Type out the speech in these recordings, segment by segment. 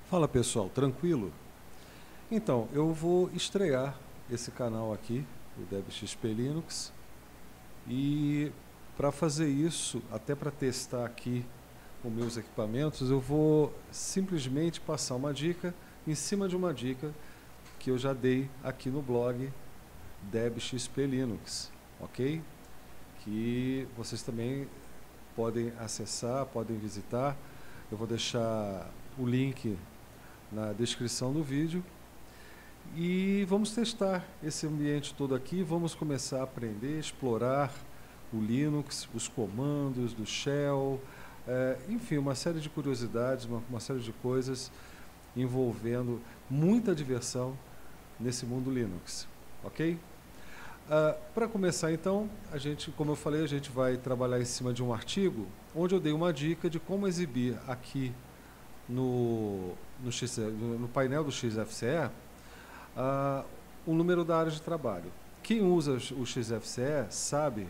Fala pessoal, tranquilo? Então, eu vou estrear esse canal aqui, o DebXP Linux, e para fazer isso, até para testar aqui com meus equipamentos, eu vou simplesmente passar uma dica em cima de uma dica que eu já dei aqui no blog DebXP Linux, ok? Que vocês também podem acessar, podem visitar. Eu vou deixar o link na descrição do vídeo e vamos testar esse ambiente todo aqui, vamos começar a aprender, explorar o Linux, os comandos do Shell, enfim, uma série de curiosidades, uma série de coisas envolvendo muita diversão nesse mundo Linux, ok? Para começar então, como eu falei, a gente vai trabalhar em cima de um artigo onde eu dei uma dica de como exibir aqui no painel do XFCE o número da área de trabalho. Quem usa o XFCE sabe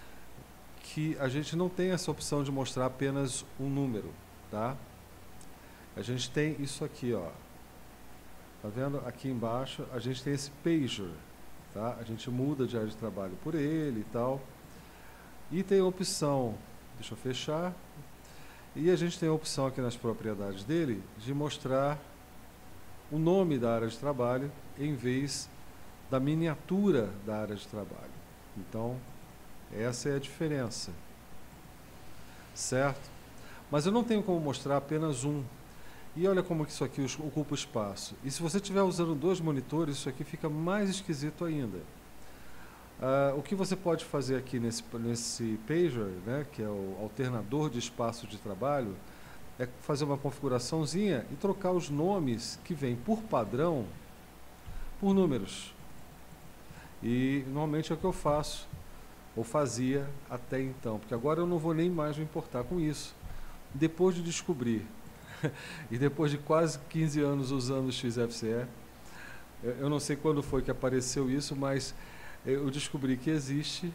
que a gente não tem essa opção de mostrar apenas um número, tá? A gente tem isso aqui, ó. Tá vendo? Aqui embaixo a gente tem esse pager, tá? A gente muda de área de trabalho por ele e tal. E tem a opção, deixa eu fechar. E a gente tem a opção aqui nas propriedades dele de mostrar o nome da área de trabalho em vez da miniatura da área de trabalho. Então, essa é a diferença. Certo? Mas eu não tenho como mostrar apenas um. E olha como que isso aqui ocupa espaço. E se você estiver usando dois monitores, isso aqui fica mais esquisito ainda. O que você pode fazer aqui nesse pager, né, que é o alternador de espaço de trabalho, é fazer uma configuraçãozinha e trocar os nomes que vêm por padrão por números. E normalmente é o que eu faço, ou fazia até então, porque agora eu não vou nem mais me importar com isso. Depois de descobrir, e depois de quase 15 anos usando o XFCE, eu não sei quando foi que apareceu isso, mas eu descobri que existe.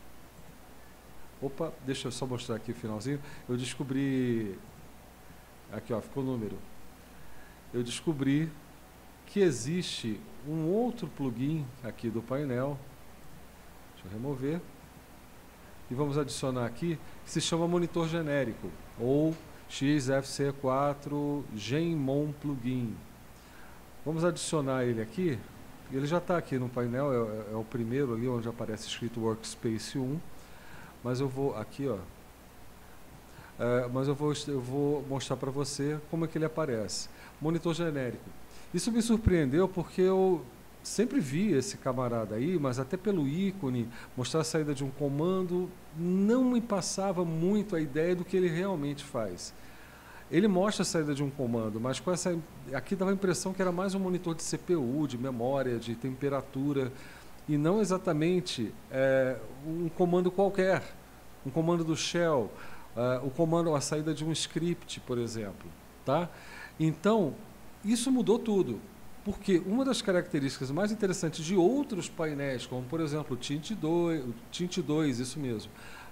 Opa, deixa eu só mostrar aqui o finalzinho. Eu descobri. Aqui, ó, ficou o número. Eu descobri que existe um outro plugin aqui do painel. Deixa eu remover. E vamos adicionar aqui, que se chama monitor genérico, ou XFCE4 Genmon Plugin. Vamos adicionar ele aqui. Ele já está aqui no painel, é o primeiro ali onde aparece escrito Workspace 1, mas eu vou aqui, ó, mas eu vou mostrar para você como é que ele aparece. Monitor genérico. Isso me surpreendeu porque eu sempre vi esse camarada aí, mas até pelo ícone, mostrar a saída de um comando, não me passava muito a ideia do que ele realmente faz. Ele mostra a saída de um comando, mas com essa aqui dava a impressão que era mais um monitor de CPU, de memória, de temperatura, e não exatamente um comando qualquer, um comando do Shell, a saída de um script, por exemplo. Tá? Então, isso mudou tudo, porque uma das características mais interessantes de outros painéis, como por exemplo o Tint2, isso mesmo,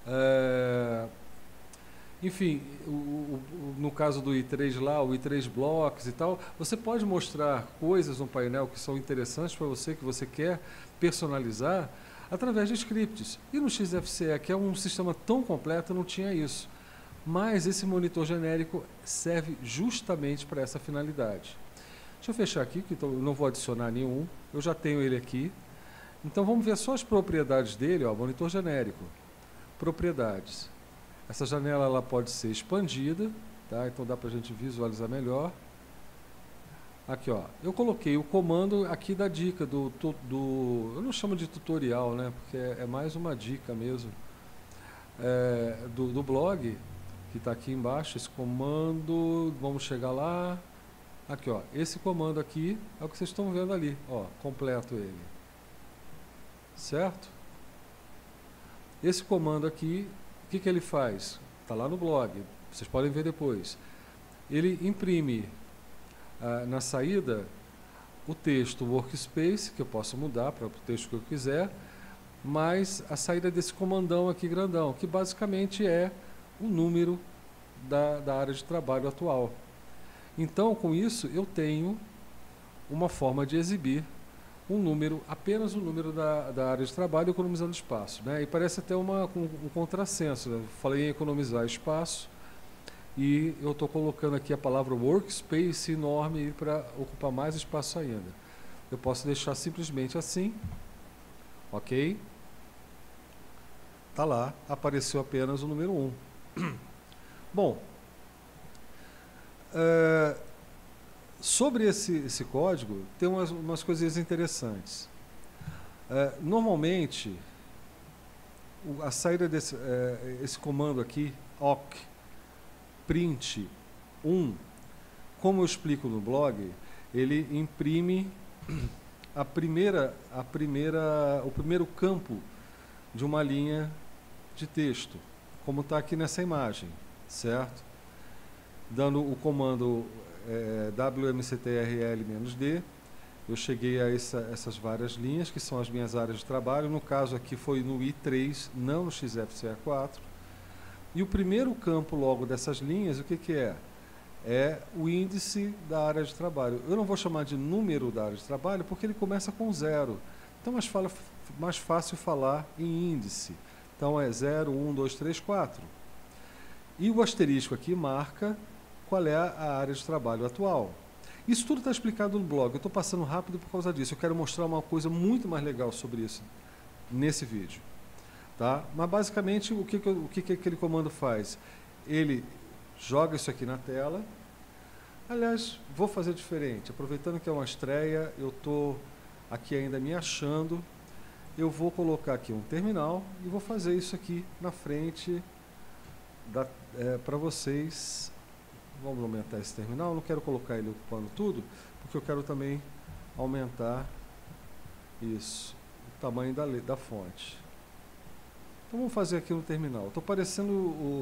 enfim, no caso do i3 lá, o i3 Blocks e tal, você pode mostrar coisas no painel que são interessantes para você, que você quer personalizar, através de scripts. E no XFCE, que é um sistema tão completo, não tinha isso. Mas esse monitor genérico serve justamente para essa finalidade. Deixa eu fechar aqui, que eu não vou adicionar nenhum, eu já tenho ele aqui. Então vamos ver só as propriedades dele, ó, monitor genérico. Propriedades. Essa janela ela pode ser expandida, tá? Então dá para a gente visualizar melhor. Aqui, ó, eu coloquei o comando aqui da dica eu não chamo de tutorial, né? Porque é mais uma dica mesmo do blog que está aqui embaixo. Esse comando, vamos chegar lá. Aqui, ó, esse comando aqui é o que vocês estão vendo ali, ó, completo ele, certo? Esse comando aqui, o que ele faz? Está lá no blog, vocês podem ver depois. Ele imprime na saída o texto Workspace, que eu posso mudar para o texto que eu quiser, mais a saída desse comandão aqui grandão, que basicamente é o número da área de trabalho atual. Então, com isso, eu tenho uma forma de exibir um número, apenas o número da área de trabalho, economizando espaço, né? E parece até um contrassenso, né? Eu falei em economizar espaço e eu estou colocando aqui a palavra workspace enorme para ocupar mais espaço ainda. Eu posso deixar simplesmente assim, ok? Tá lá, apareceu apenas o número 1. Bom, sobre esse código, tem umas coisinhas interessantes. Normalmente, a saída esse comando aqui, awk, print 1, como eu explico no blog, ele imprime o primeiro campo de uma linha de texto, como está aqui nessa imagem, certo? Dando o comando wmctrl-d, eu cheguei a essas várias linhas, que são as minhas áreas de trabalho. No caso aqui foi no I3, não no XFCE4. E o primeiro campo logo dessas linhas, o que é? É o índice da área de trabalho. Eu não vou chamar de número da área de trabalho, porque ele começa com 0. Então é mais fácil falar em índice. Então é 0, 1, 2, 3, 4. E o asterisco aqui marca qual é a área de trabalho atual. Isso tudo está explicado no blog. Eu estou passando rápido por causa disso. Eu quero mostrar uma coisa muito mais legal sobre isso nesse vídeo. Tá? Mas basicamente o que aquele comando faz? Ele joga isso aqui na tela. Aliás, vou fazer diferente. Aproveitando que é uma estreia, eu estou aqui ainda me achando. Eu vou colocar aqui um terminal e vou fazer isso aqui na frente para vocês. Vamos aumentar esse terminal. Não quero colocar ele ocupando tudo, porque eu quero também aumentar isso, o tamanho da fonte. Então vamos fazer aqui no terminal. Estou parecendo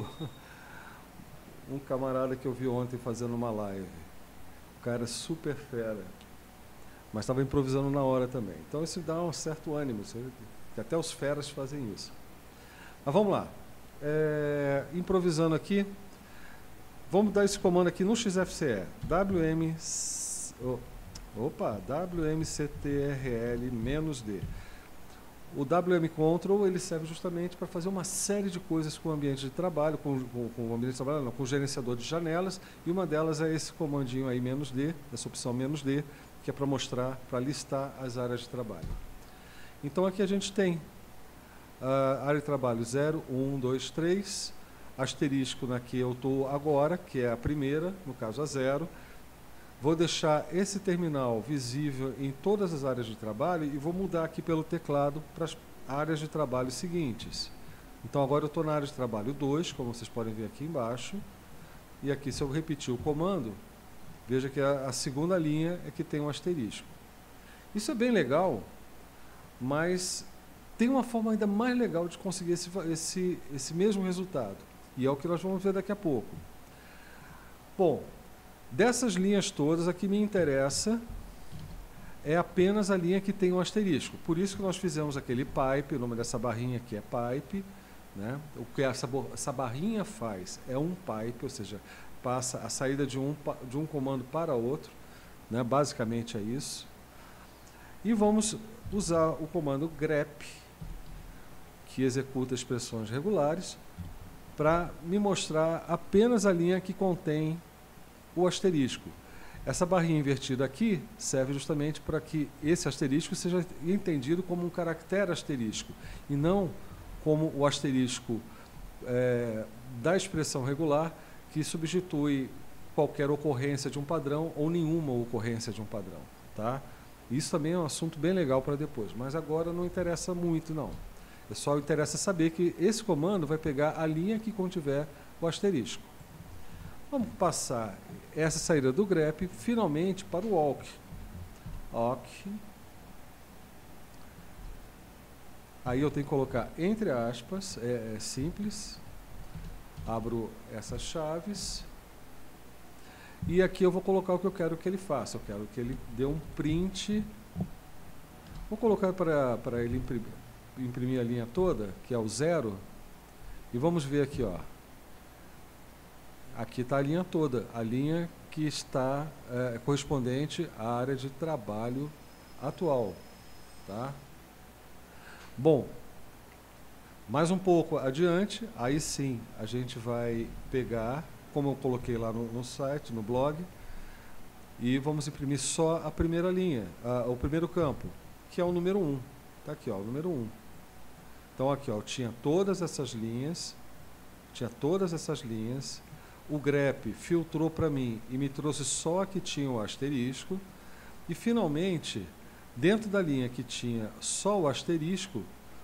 um camarada que eu vi ontem fazendo uma live. O cara é super fera, mas estava improvisando na hora também. Então isso dá um certo ânimo, que até os feras fazem isso. Mas vamos lá. Improvisando aqui, vamos dar esse comando aqui no XFCE. wmctrl-d. O wm-control ele serve justamente para fazer uma série de coisas com o ambiente de trabalho, com o ambiente de trabalho, não, com o gerenciador de janelas, e uma delas é esse comandinho aí, "-d", essa opção "-d", que é para mostrar, para listar as áreas de trabalho. Então aqui a gente tem a área de trabalho 0, 1, 2, 3, asterisco na que eu estou agora, que é a primeira, no caso a 0. Vou deixar esse terminal visível em todas as áreas de trabalho e vou mudar aqui pelo teclado para as áreas de trabalho seguintes. Então agora eu estou na área de trabalho 2, como vocês podem ver aqui embaixo. E aqui, se eu repetir o comando, veja que a segunda linha é que tem um asterisco. Isso é bem legal, mas tem uma forma ainda mais legal de conseguir esse mesmo resultado. E é o que nós vamos ver daqui a pouco. Bom, dessas linhas todas, a que me interessa é apenas a linha que tem um asterisco. Por isso que nós fizemos aquele pipe, o nome dessa barrinha aqui é pipe, né? O que essa barrinha faz é um pipe, ou seja, passa a saída de um comando para outro, né? Basicamente é isso. E vamos usar o comando grep, que executa expressões regulares, para me mostrar apenas a linha que contém o asterisco. Essa barrinha invertida aqui serve justamente para que esse asterisco seja entendido como um caractere asterisco e não como o asterisco da expressão regular, que substitui qualquer ocorrência de um padrão ou nenhuma ocorrência de um padrão. Tá? Isso também é um assunto bem legal para depois, mas agora não interessa muito, não. Só interessa saber que esse comando vai pegar a linha que contiver o asterisco. Vamos passar essa saída do grep finalmente para o awk. Awk. Aí eu tenho que colocar entre aspas, é simples. Abro essas chaves. E aqui eu vou colocar o que eu quero que ele faça. Eu quero que ele dê um print. Vou colocar para ele imprimir a linha toda, que é o 0. E vamos ver aqui, ó. aqui está a linha toda, a linha que está correspondente à área de trabalho atual. Tá? Bom, mais um pouco adiante, aí sim a gente vai pegar, como eu coloquei lá no site, no blog, e vamos imprimir só a primeira linha, o primeiro campo, que é o número 1. Está aqui, ó, o número 1. Então aqui, ó, tinha todas essas linhas, o grep filtrou para mim e me trouxe só a que tinha o asterisco, e finalmente, dentro da linha que tinha só o asterisco,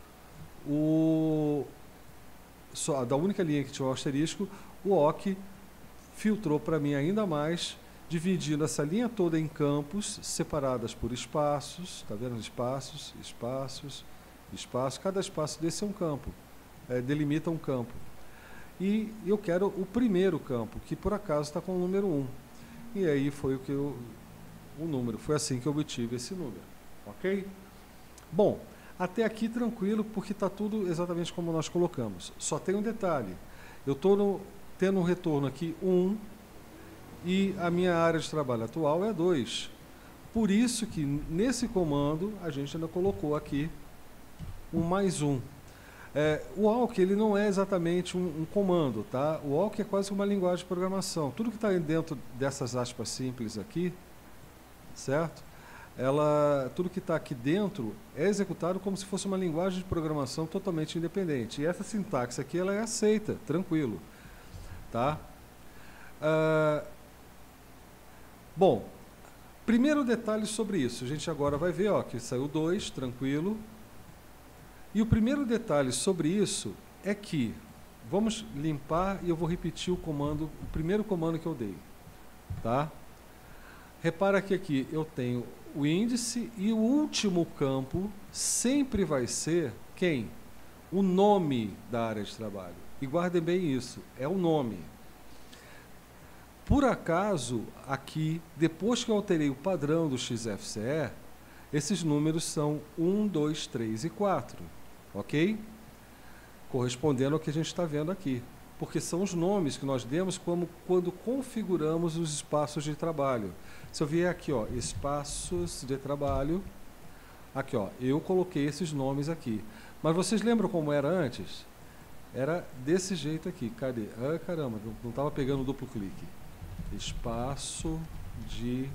da única linha que tinha o asterisco, o OC filtrou para mim ainda mais, dividindo essa linha toda em campos, separadas por espaços, está vendo? Espaços, espaços, espaços. Cada espaço desse é um campo, delimita um campo. E eu quero o primeiro campo, que por acaso está com o número 1. E aí foi o número, foi assim que eu obtive esse número. Ok? Bom, até aqui tranquilo, porque está tudo exatamente como nós colocamos. Só tem um detalhe. Eu estou tendo um retorno aqui 1 e a minha área de trabalho atual é 2. Por isso que nesse comando a gente ainda colocou aqui um mais 1. O awk ele não é exatamente um comando, tá? O awk é quase uma linguagem de programação. Tudo que está dentro dessas aspas simples aqui, certo? Tudo que está aqui dentro é executado como se fosse uma linguagem de programação totalmente independente. E essa sintaxe aqui ela é aceita, tranquilo. Tá? Bom, primeiro detalhe sobre isso. A gente agora vai ver ó, que saiu 2, tranquilo. E o primeiro detalhe sobre isso é que, vamos limpar e eu vou repetir o primeiro comando que eu dei. Tá? Repara que aqui eu tenho o índice e o último campo sempre vai ser quem? O nome da área de trabalho. E guardem bem isso, é o nome. Por acaso, aqui, depois que eu alterei o padrão do XFCE, esses números são 1, 2, 3 e 4. Ok? Correspondendo ao que a gente está vendo aqui. Porque são os nomes que nós demos quando configuramos os espaços de trabalho. Se eu vier aqui, ó, espaços de trabalho, aqui, ó, eu coloquei esses nomes aqui. Mas vocês lembram como era antes? Era desse jeito aqui. Cadê? Ah, caramba, não estava pegando duplo clique. Espaço de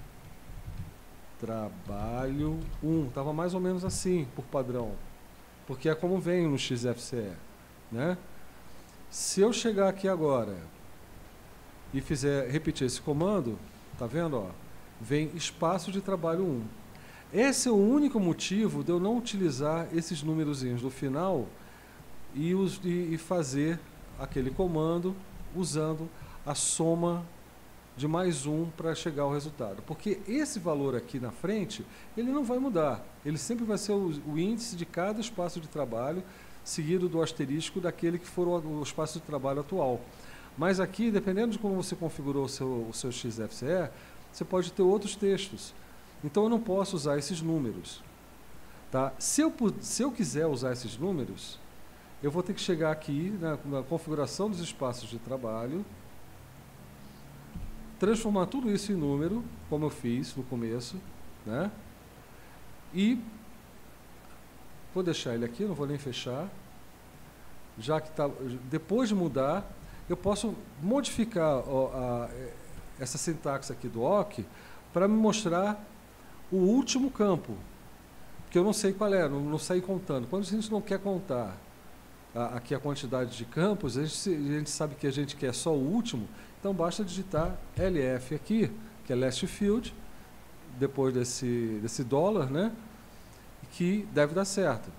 trabalho 1. Estava mais ou menos assim, por padrão. Porque é como vem no XFCE, né? Se eu chegar aqui agora e repetir esse comando, tá vendo, ó? Vem espaço de trabalho 1. Esse é o único motivo de eu não utilizar esses númerozinhos do final e fazer aquele comando usando a soma de mais 1 para chegar ao resultado. Porque esse valor aqui na frente, ele não vai mudar. Ele sempre vai ser o índice de cada espaço de trabalho, seguido do asterisco daquele que for o espaço de trabalho atual. Mas aqui, dependendo de como você configurou o seu XFCE, você pode ter outros textos. Então eu não posso usar esses números. Tá? Se eu quiser usar esses números, eu vou ter que chegar aqui na configuração dos espaços de trabalho, transformar tudo isso em número, como eu fiz no começo, né? E vou deixar ele aqui, não vou nem fechar. Já que depois de mudar, eu posso modificar essa sintaxe aqui do awk para me mostrar o último campo, que eu não sei qual é, não saí contando. Quando a gente não quer contar aqui a quantidade de campos, a gente sabe que a gente quer só o último, então basta digitar LF aqui, que é last field, depois desse dólar, né? Que deve dar certo.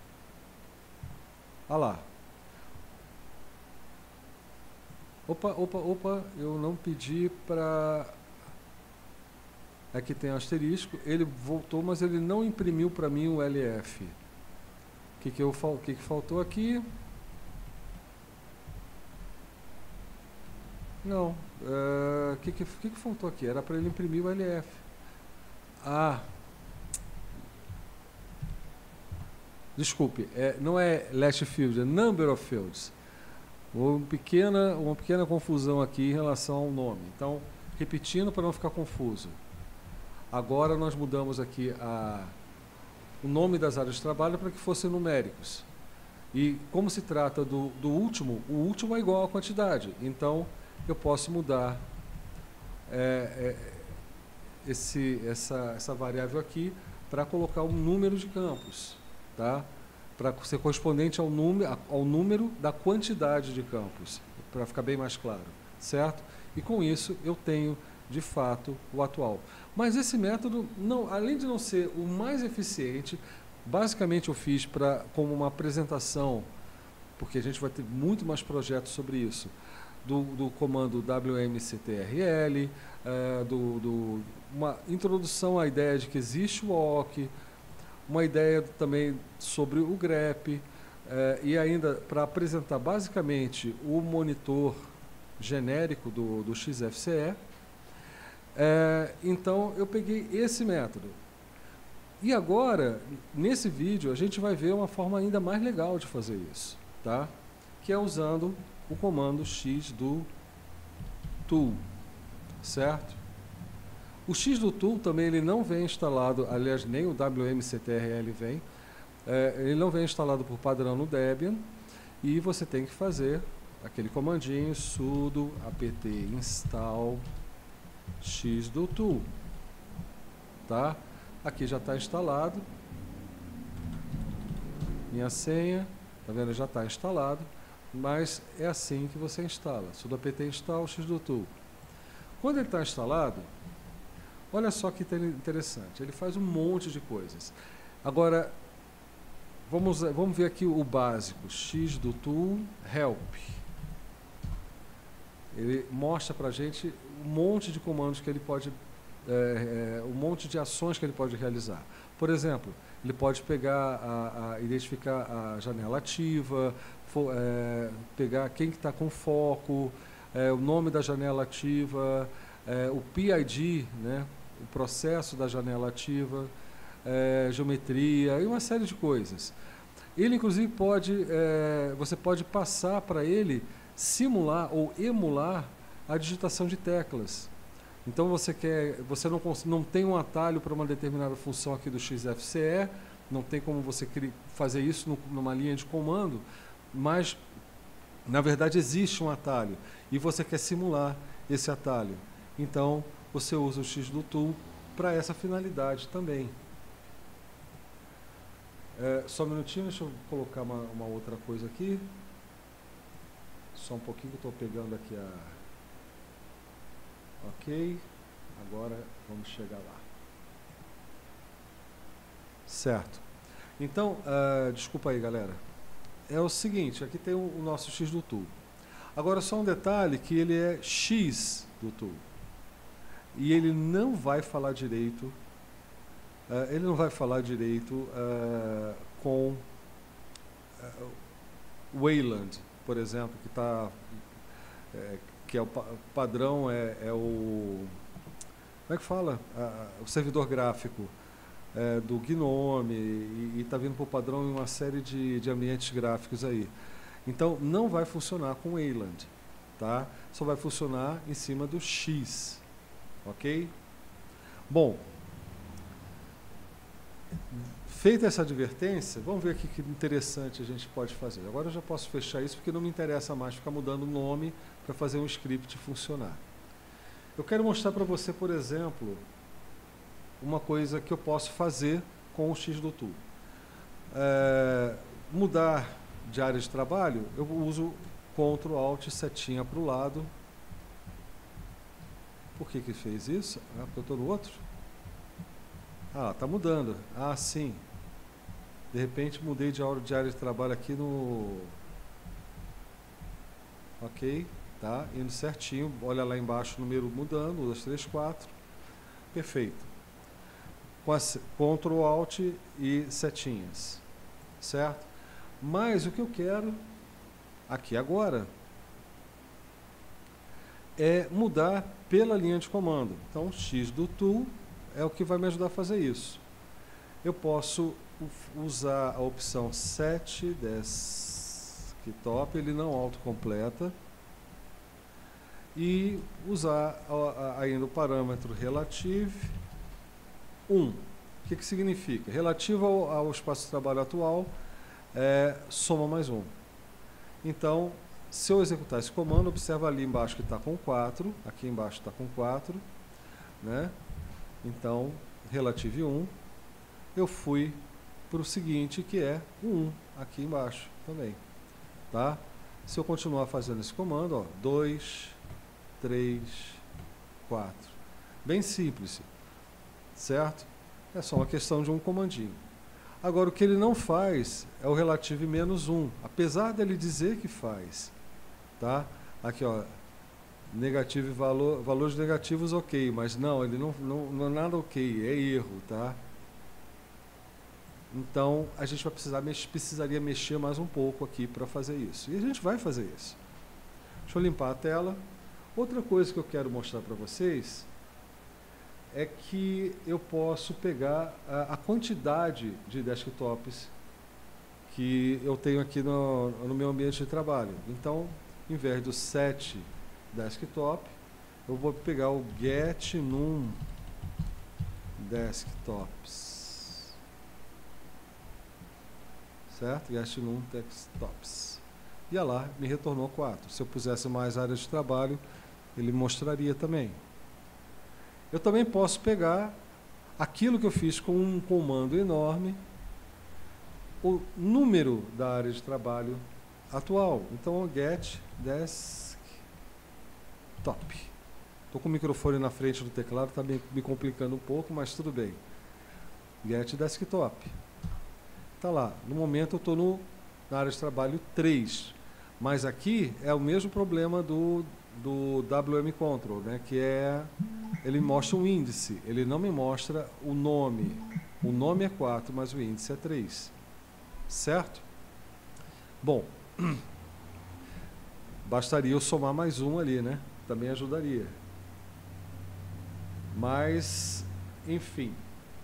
Olha lá. Opa, eu não pedi para... Aqui tem asterisco, ele voltou, mas ele não imprimiu para mim o LF. O que faltou aqui? Não. O que faltou aqui? Era para ele imprimir o LF. Desculpe, não é last field, é number of fields. uma pequena confusão aqui em relação ao nome. Então, repetindo para não ficar confuso. Agora nós mudamos aqui o nome das áreas de trabalho para que fossem numéricos. E como se trata do último, o último é igual à quantidade. Então, eu posso mudar essa variável aqui para colocar um número de campos, tá? Para ser correspondente ao número da quantidade de campos, para ficar bem mais claro, certo? E com isso eu tenho, de fato, o atual. Mas esse método, além de não ser o mais eficiente, basicamente eu fiz como uma apresentação, porque a gente vai ter muito mais projetos sobre isso, do comando wmctrl, uma introdução à ideia de que existe o awk, uma ideia também sobre o grep, e ainda para apresentar basicamente o monitor genérico do XFCE. Então eu peguei esse método. E agora, nesse vídeo, a gente vai ver uma forma ainda mais legal de fazer isso, tá? Que é usando o comando x do tool, certo? O x do tool também ele não vem instalado, aliás, nem o wmctrl vem, ele não vem instalado por padrão no Debian, e você tem que fazer aquele comandinho sudo apt install x do tool, tá? Aqui já está instalado, minha senha, tá vendo? Já está instalado, mas é assim que você instala, sudo apt install x do tool. Quando ele está instalado, olha só que interessante, ele faz um monte de coisas. Agora, vamos ver aqui o básico, x do tool help. Ele mostra para a gente um monte de comandos que ele pode, um monte de ações que ele pode realizar. Por exemplo, ele pode pegar, identificar a janela ativa, pegar quem que está com foco, o nome da janela ativa, o PID, né, o processo da janela ativa, geometria e uma série de coisas. Ele, inclusive, você pode passar para ele simular ou emular a digitação de teclas. Então você não tem um atalho para uma determinada função aqui do XFCE, não tem como você fazer isso numa linha de comando, mas na verdade existe um atalho e você quer simular esse atalho. Então você usa o x do tool para essa finalidade também. Só um minutinho, deixa eu colocar uma outra coisa aqui. Só um pouquinho que eu estou pegando aqui Ok, agora vamos chegar lá. Certo. Então, desculpa aí, galera. É o seguinte, aqui tem o nosso x do tool. Agora, só um detalhe, que ele é x do tool. E ele não vai falar direito, com Wayland, por exemplo, que é o padrão, o... Como é que fala? O servidor gráfico do GNOME, e está vindo por padrão em uma série de ambientes gráficos aí. Então, não vai funcionar com Wayland, tá? Só vai funcionar em cima do X, ok? Bom, feita essa advertência, vamos ver aqui que interessante a gente pode fazer. Agora eu já posso fechar isso porque não me interessa mais ficar mudando o nome para fazer um script funcionar. Eu quero mostrar para você, por exemplo, uma coisa que eu posso fazer com o x do tool. Mudar de área de trabalho, eu uso Ctrl Alt setinha para o lado. Por que fez isso? Porque eu estou no outro? Está mudando. Sim. De repente mudei de área de trabalho aqui no... Ok, tá? Indo certinho. Olha lá embaixo o número mudando, 1, 2, 3, 4. Perfeito. Com Ctrl Alt e setinhas. Certo? Mas o que eu quero aqui agora é mudar pela linha de comando. Então, X do tool é o que vai me ajudar a fazer isso. Eu posso usar a opção set desktop, ele não autocompleta. E usar ainda o parâmetro relative 1. O que significa? Relativo ao espaço de trabalho atual, soma mais 1. Então, se eu executar esse comando, observa ali embaixo que está com 4, aqui embaixo está com 4, né? Então, relative 1, eu fui para o seguinte, que é o 1, aqui embaixo também, tá? Se eu continuar fazendo esse comando, ó, 2, 3, 4. Bem simples, certo? É só uma questão de um comandinho. Agora, o que ele não faz é o relative menos 1, apesar dele dizer que faz, tá? Aqui, ó, negativo valores negativos, ok, mas não, ele não é nada ok, é erro, tá? Então, a gente precisaria mexer mais um pouco aqui para fazer isso. E a gente vai fazer isso. Deixa eu limpar a tela. Outra coisa que eu quero mostrar para vocês é que eu posso pegar a quantidade de desktops que eu tenho aqui no meu ambiente de trabalho. Então, em vez do set desktop, eu vou pegar o get num desktops. Certo? Get num desktops. E lá me retornou 4. Se eu pusesse mais áreas de trabalho, ele mostraria também. Eu também posso pegar aquilo que eu fiz com um comando enorme, o número da área de trabalho atual. Então, get desktop. Estou com o microfone na frente do teclado, está me complicando um pouco, mas tudo bem. Get desktop. Está lá. No momento eu estou na área de trabalho 3. Mas aqui é o mesmo problema do WM Control, né? Que é, ele mostra um índice, ele não me mostra o nome. O nome é 4, mas o índice é 3. Certo? Bom, bastaria eu somar mais um ali, né? Também ajudaria. Mas, enfim,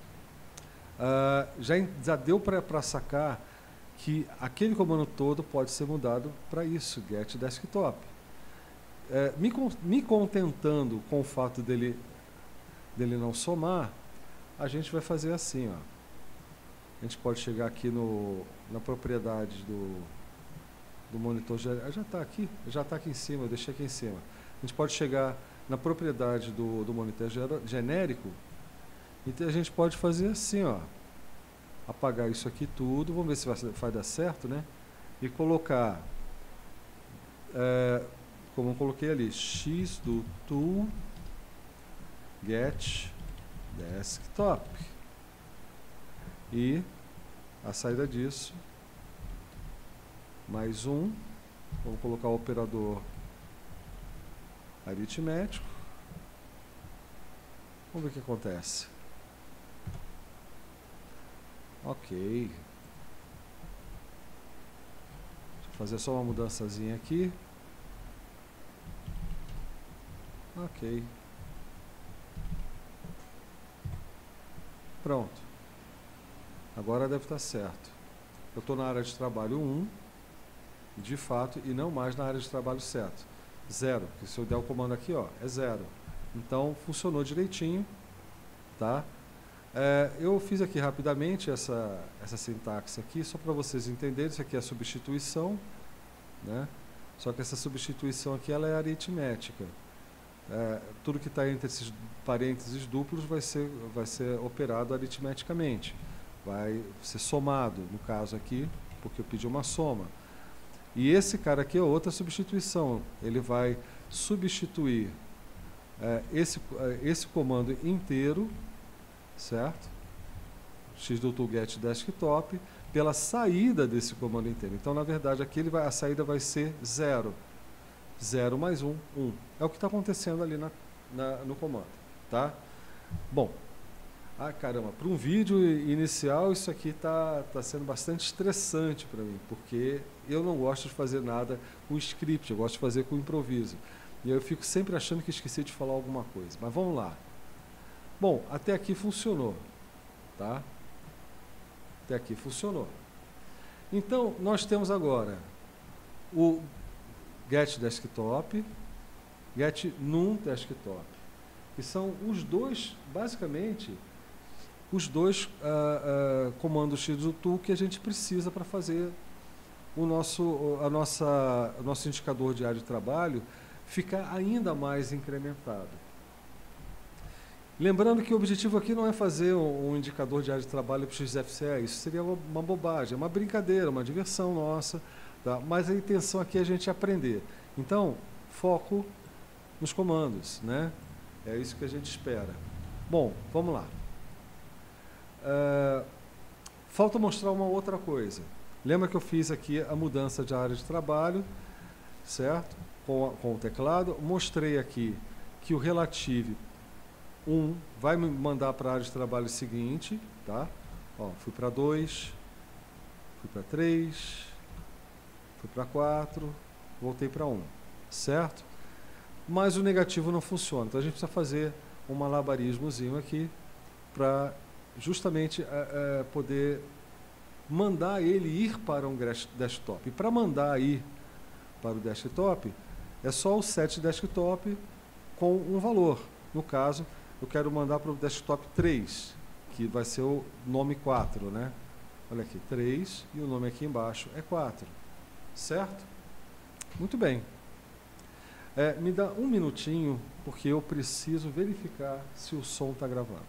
já deu para sacar que aquele comando todo pode ser mudado para isso, get desktop. Me contentando com o fato dele não somar, a gente vai fazer assim, ó. A gente pode chegar aqui na propriedade do monitor, já está aqui, em cima, eu deixei aqui em cima. A gente pode chegar na propriedade do monitor genérico, e a gente pode fazer assim, ó. Apagar isso aqui tudo, vamos ver se vai dar certo, né? E colocar, como eu coloquei ali, x do tool get desktop. E a saída disso, mais um, vamos colocar o operador aritmético. Vamos ver o que acontece. Ok. Deixa eu fazer só uma mudançazinha aqui. Ok. Pronto. Agora deve estar certo. Eu estou na área de trabalho 1, de fato, e não mais na área de trabalho 0. Porque se eu der o comando aqui, ó, é 0. Então, funcionou direitinho, tá? Eu fiz aqui rapidamente essa sintaxe aqui, só para vocês entenderem. Isso aqui é a substituição, né? Só que essa substituição aqui ela é aritmética. Tudo que está entre esses parênteses duplos vai ser operado aritmeticamente. Vai ser somado, no caso aqui, porque eu pedi uma soma. E esse cara aqui é outra substituição. Ele vai substituir esse comando inteiro, certo? X do tool get desktop, pela saída desse comando inteiro. Então, na verdade, aqui a saída vai ser 0. 0 mais 1, 1. É o que está acontecendo ali no comando, tá? Bom, caramba, para um vídeo inicial isso aqui está sendo bastante estressante para mim, porque eu não gosto de fazer nada com script, eu gosto de fazer com improviso. E eu fico sempre achando que esqueci de falar alguma coisa. Mas vamos lá. Bom, até aqui funcionou, tá? Até aqui funcionou. Então, nós temos agora o get desktop, get num desktop. E são os dois, basicamente, os dois comandos X do tool que a gente precisa para fazer o nosso indicador de área de trabalho ficar ainda mais incrementado. Lembrando que o objetivo aqui não é fazer um indicador de área de trabalho para o XFCE, isso seria uma bobagem, é uma brincadeira, uma diversão nossa, tá? Mas a intenção aqui é a gente aprender. Então, foco nos comandos, né? É isso que a gente espera. Bom, vamos lá. Falta mostrar uma outra coisa. Lembra que eu fiz aqui a mudança de área de trabalho, certo? Com o teclado. Mostrei aqui que o relative 1 vai me mandar para a área de trabalho seguinte, tá? Ó, fui para 2, fui para 3, fui para 4, voltei para 1, certo? Mas o negativo não funciona, então a gente precisa fazer um malabarismozinho aqui para justamente poder mandar ele ir para um desktop. E para mandar ir para o desktop, é só o set desktop com um valor. No caso, eu quero mandar para o desktop 3, que vai ser o nome 4, né? Olha aqui, 3, e o nome aqui embaixo é 4, certo? Muito bem. Me dá um minutinho, porque eu preciso verificar se o som está gravando.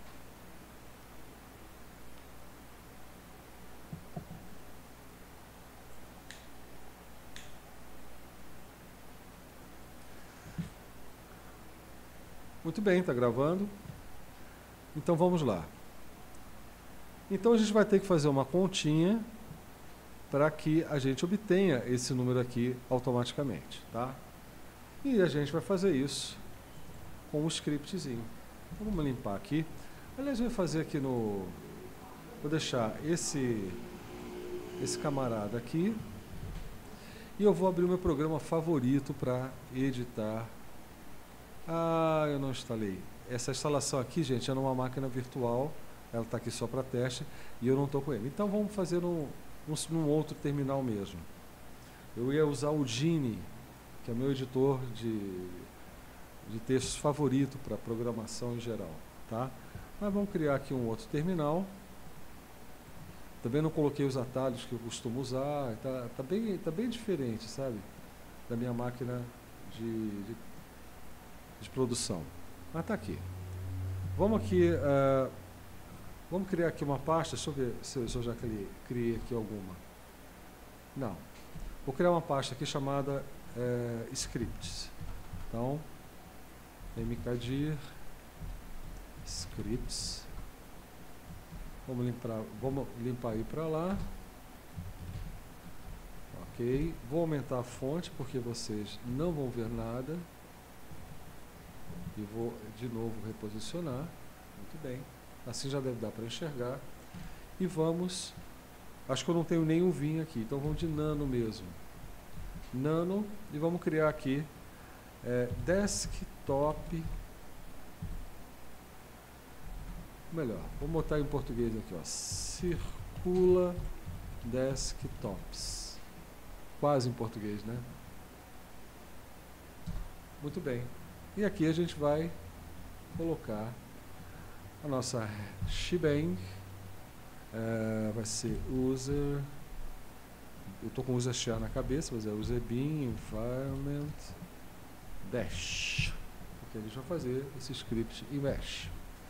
Muito bem, está gravando. Então vamos lá. Então a gente vai ter que fazer uma continha para que a gente obtenha esse número aqui automaticamente, tá? E a gente vai fazer isso com um scriptzinho. Então vamos limpar aqui. Aliás, eu vou fazer aqui no... Vou deixar esse camarada aqui. E eu vou abrir o meu programa favorito para editar. Ah, eu não instalei. Essa instalação aqui, gente, é numa máquina virtual. Ela está aqui só para teste e eu não estou com ele. Então vamos fazer num outro terminal mesmo. Eu ia usar o Genie, que é meu editor de textos favorito para programação em geral, tá? Mas vamos criar aqui um outro terminal. Também não coloquei os atalhos que eu costumo usar. Tá bem diferente, sabe? Da minha máquina de produção. Mas tá aqui. Vamos aqui, vamos criar aqui uma pasta. Deixa eu ver se eu já criei aqui alguma. Não. Vou criar uma pasta aqui chamada scripts. Então, mkdir scripts. Vamos limpar aí para lá. Ok. Vou aumentar a fonte porque vocês não vão ver nada. E vou de novo reposicionar. Muito bem. Assim já deve dar para enxergar. E vamos... Acho que eu não tenho nenhum vinho aqui, então vamos de nano mesmo. Nano, e vamos criar aqui desktop. Melhor, vamos botar em português aqui, ó. Circula desktops. Quase em português, né? Muito bem. E aqui a gente vai colocar a nossa shebang. Vai ser user. Eu estou com user share na cabeça, mas é user bin, environment, bash. Porque a gente vai fazer esse script em bash.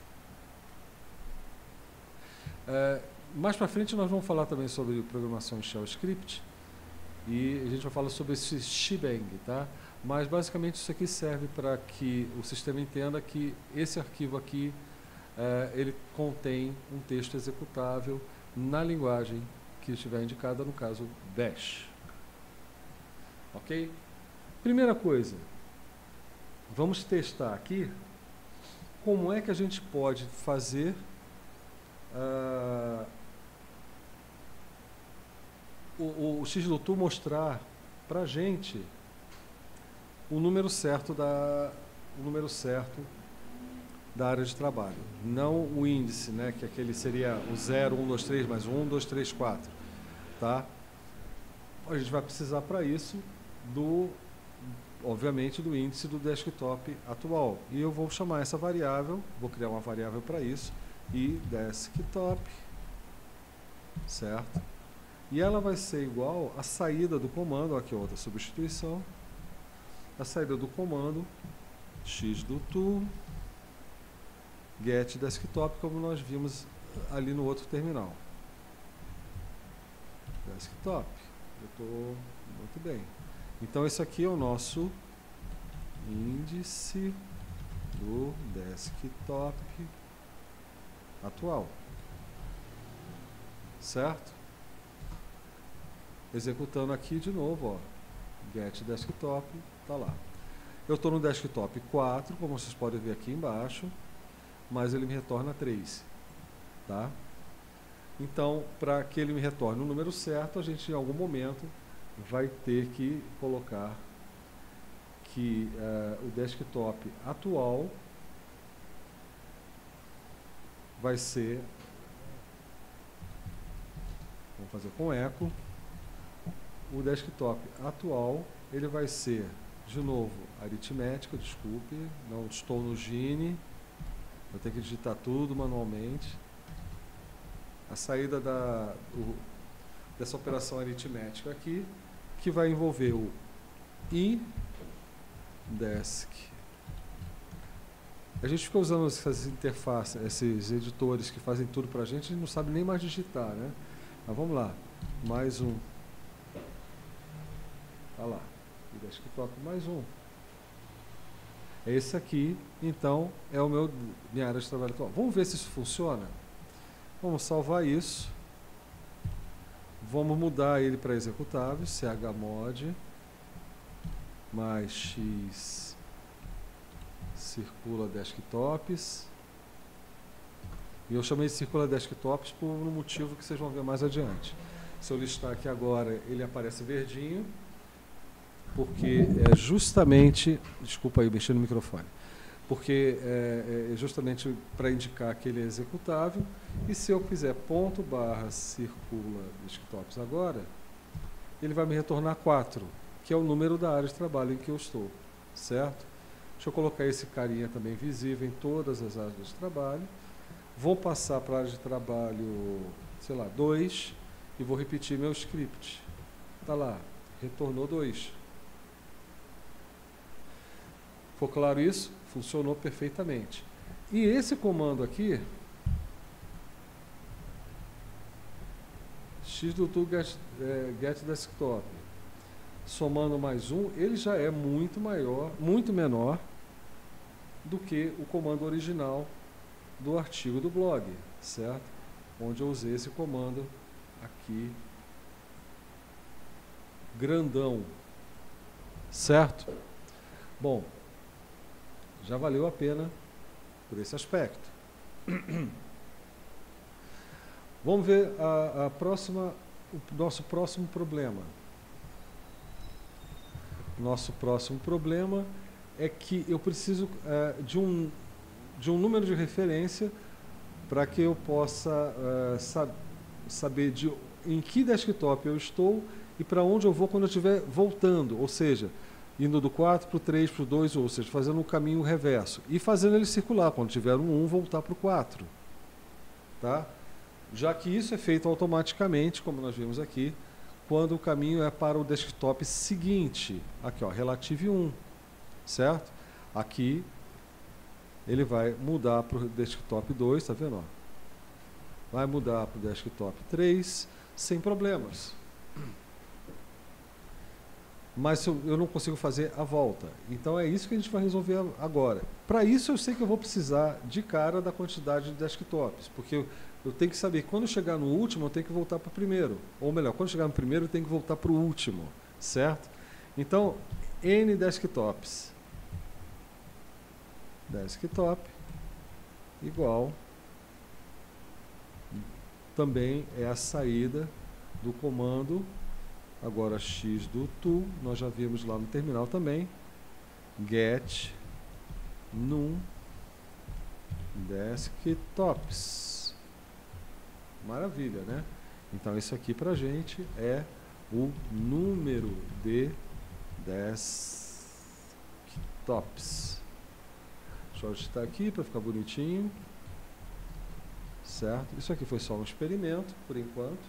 Mais para frente nós vamos falar também sobre programação em shell script. E a gente vai falar sobre esse shebang, tá? Mas basicamente isso aqui serve para que o sistema entenda que esse arquivo aqui ele contém um texto executável na linguagem que estiver indicada, no caso bash. Ok? Primeira coisa, vamos testar aqui como é que a gente pode fazer o XLOTU mostrar para a gente o número certo da área de trabalho, não o índice, né, que aquele seria o 0, 1, 2, 3, mais 1, 2, 3, 4, tá? a gente vai precisar para isso obviamente, do índice do desktop atual. E eu vou chamar essa variável, vou criar uma variável para isso, e desktop, certo? E ela vai ser igual à saída do comando, aqui outra substituição, a saída do comando x do to get desktop, como nós vimos ali no outro terminal. Desktop. Eu estou muito bem. Então esse aqui é o nosso índice do desktop atual. Certo? Executando aqui de novo, ó, get desktop, tá lá. Eu estou no desktop 4, como vocês podem ver aqui embaixo, mas ele me retorna 3, tá? Então, para que ele me retorne o número certo, a gente em algum momento vai ter que colocar que o desktop atual vai ser, vamos fazer com eco, o desktop atual, ele vai ser, de novo, aritmética, desculpe, não estou no Gini, eu tenho que digitar tudo manualmente. A saída dessa operação aritmética aqui, que vai envolver o indesk. A gente fica usando essas interfaces, esses editores que fazem tudo para a gente não sabe nem mais digitar, né? Mas vamos lá, mais um. Olha lá, o desktop mais um. Esse aqui, então, é minha área de trabalho atual. Vamos ver se isso funciona? Vamos salvar isso. Vamos mudar ele para executável, chmod mais x circula desktops. E eu chamei de circula desktops por um motivo que vocês vão ver mais adiante. Se eu listar aqui agora, ele aparece verdinho, porque é justamente, desculpa aí, mexer no microfone, porque é justamente para indicar que ele é executável. E se eu fizer ponto barra circula desktops agora, ele vai me retornar 4, que é o número da área de trabalho em que eu estou, certo? Deixa eu colocar esse carinha também visível em todas as áreas de trabalho. Vou passar para a área de trabalho, sei lá, 2, e vou repetir meu script. Está lá, retornou 2. Ficou claro isso? Funcionou perfeitamente. E esse comando aqui, x do to get desktop, somando mais um, ele já é muito menor do que o comando original do artigo do blog, certo? Onde eu usei esse comando aqui, grandão, certo? Bom, já valeu a pena por esse aspecto. Vamos ver o nosso próximo problema. Nosso próximo problema é que eu preciso de um número de referência para que eu possa saber em que desktop eu estou e para onde eu vou quando eu estiver voltando, ou seja, indo do 4 para o 3, para o 2, ou seja, fazendo um caminho reverso. E fazendo ele circular, quando tiver um 1, voltar para o 4. Tá? Já que isso é feito automaticamente, como nós vimos aqui, quando o caminho é para o desktop seguinte. Aqui, ó, relative 1. Certo? Aqui, ele vai mudar para o desktop 2, tá vendo? Ó? Vai mudar para o desktop 3, sem problemas. Mas eu não consigo fazer a volta. Então é isso que a gente vai resolver agora. Para isso eu sei que eu vou precisar de cara da quantidade de desktops, porque eu tenho que saber que quando eu chegar no último eu tenho que voltar para o primeiro. Ou melhor, quando eu chegar no primeiro eu tenho que voltar para o último, certo? Então, n desktops. Desktop igual também é a saída do comando. Agora x do to, nós já vimos lá no terminal também, get num desktops. Maravilha, né? Então isso aqui para a gente é o número de desktops. Deixa eu ajustar aqui para ficar bonitinho. Certo? Isso aqui foi só um experimento, por enquanto.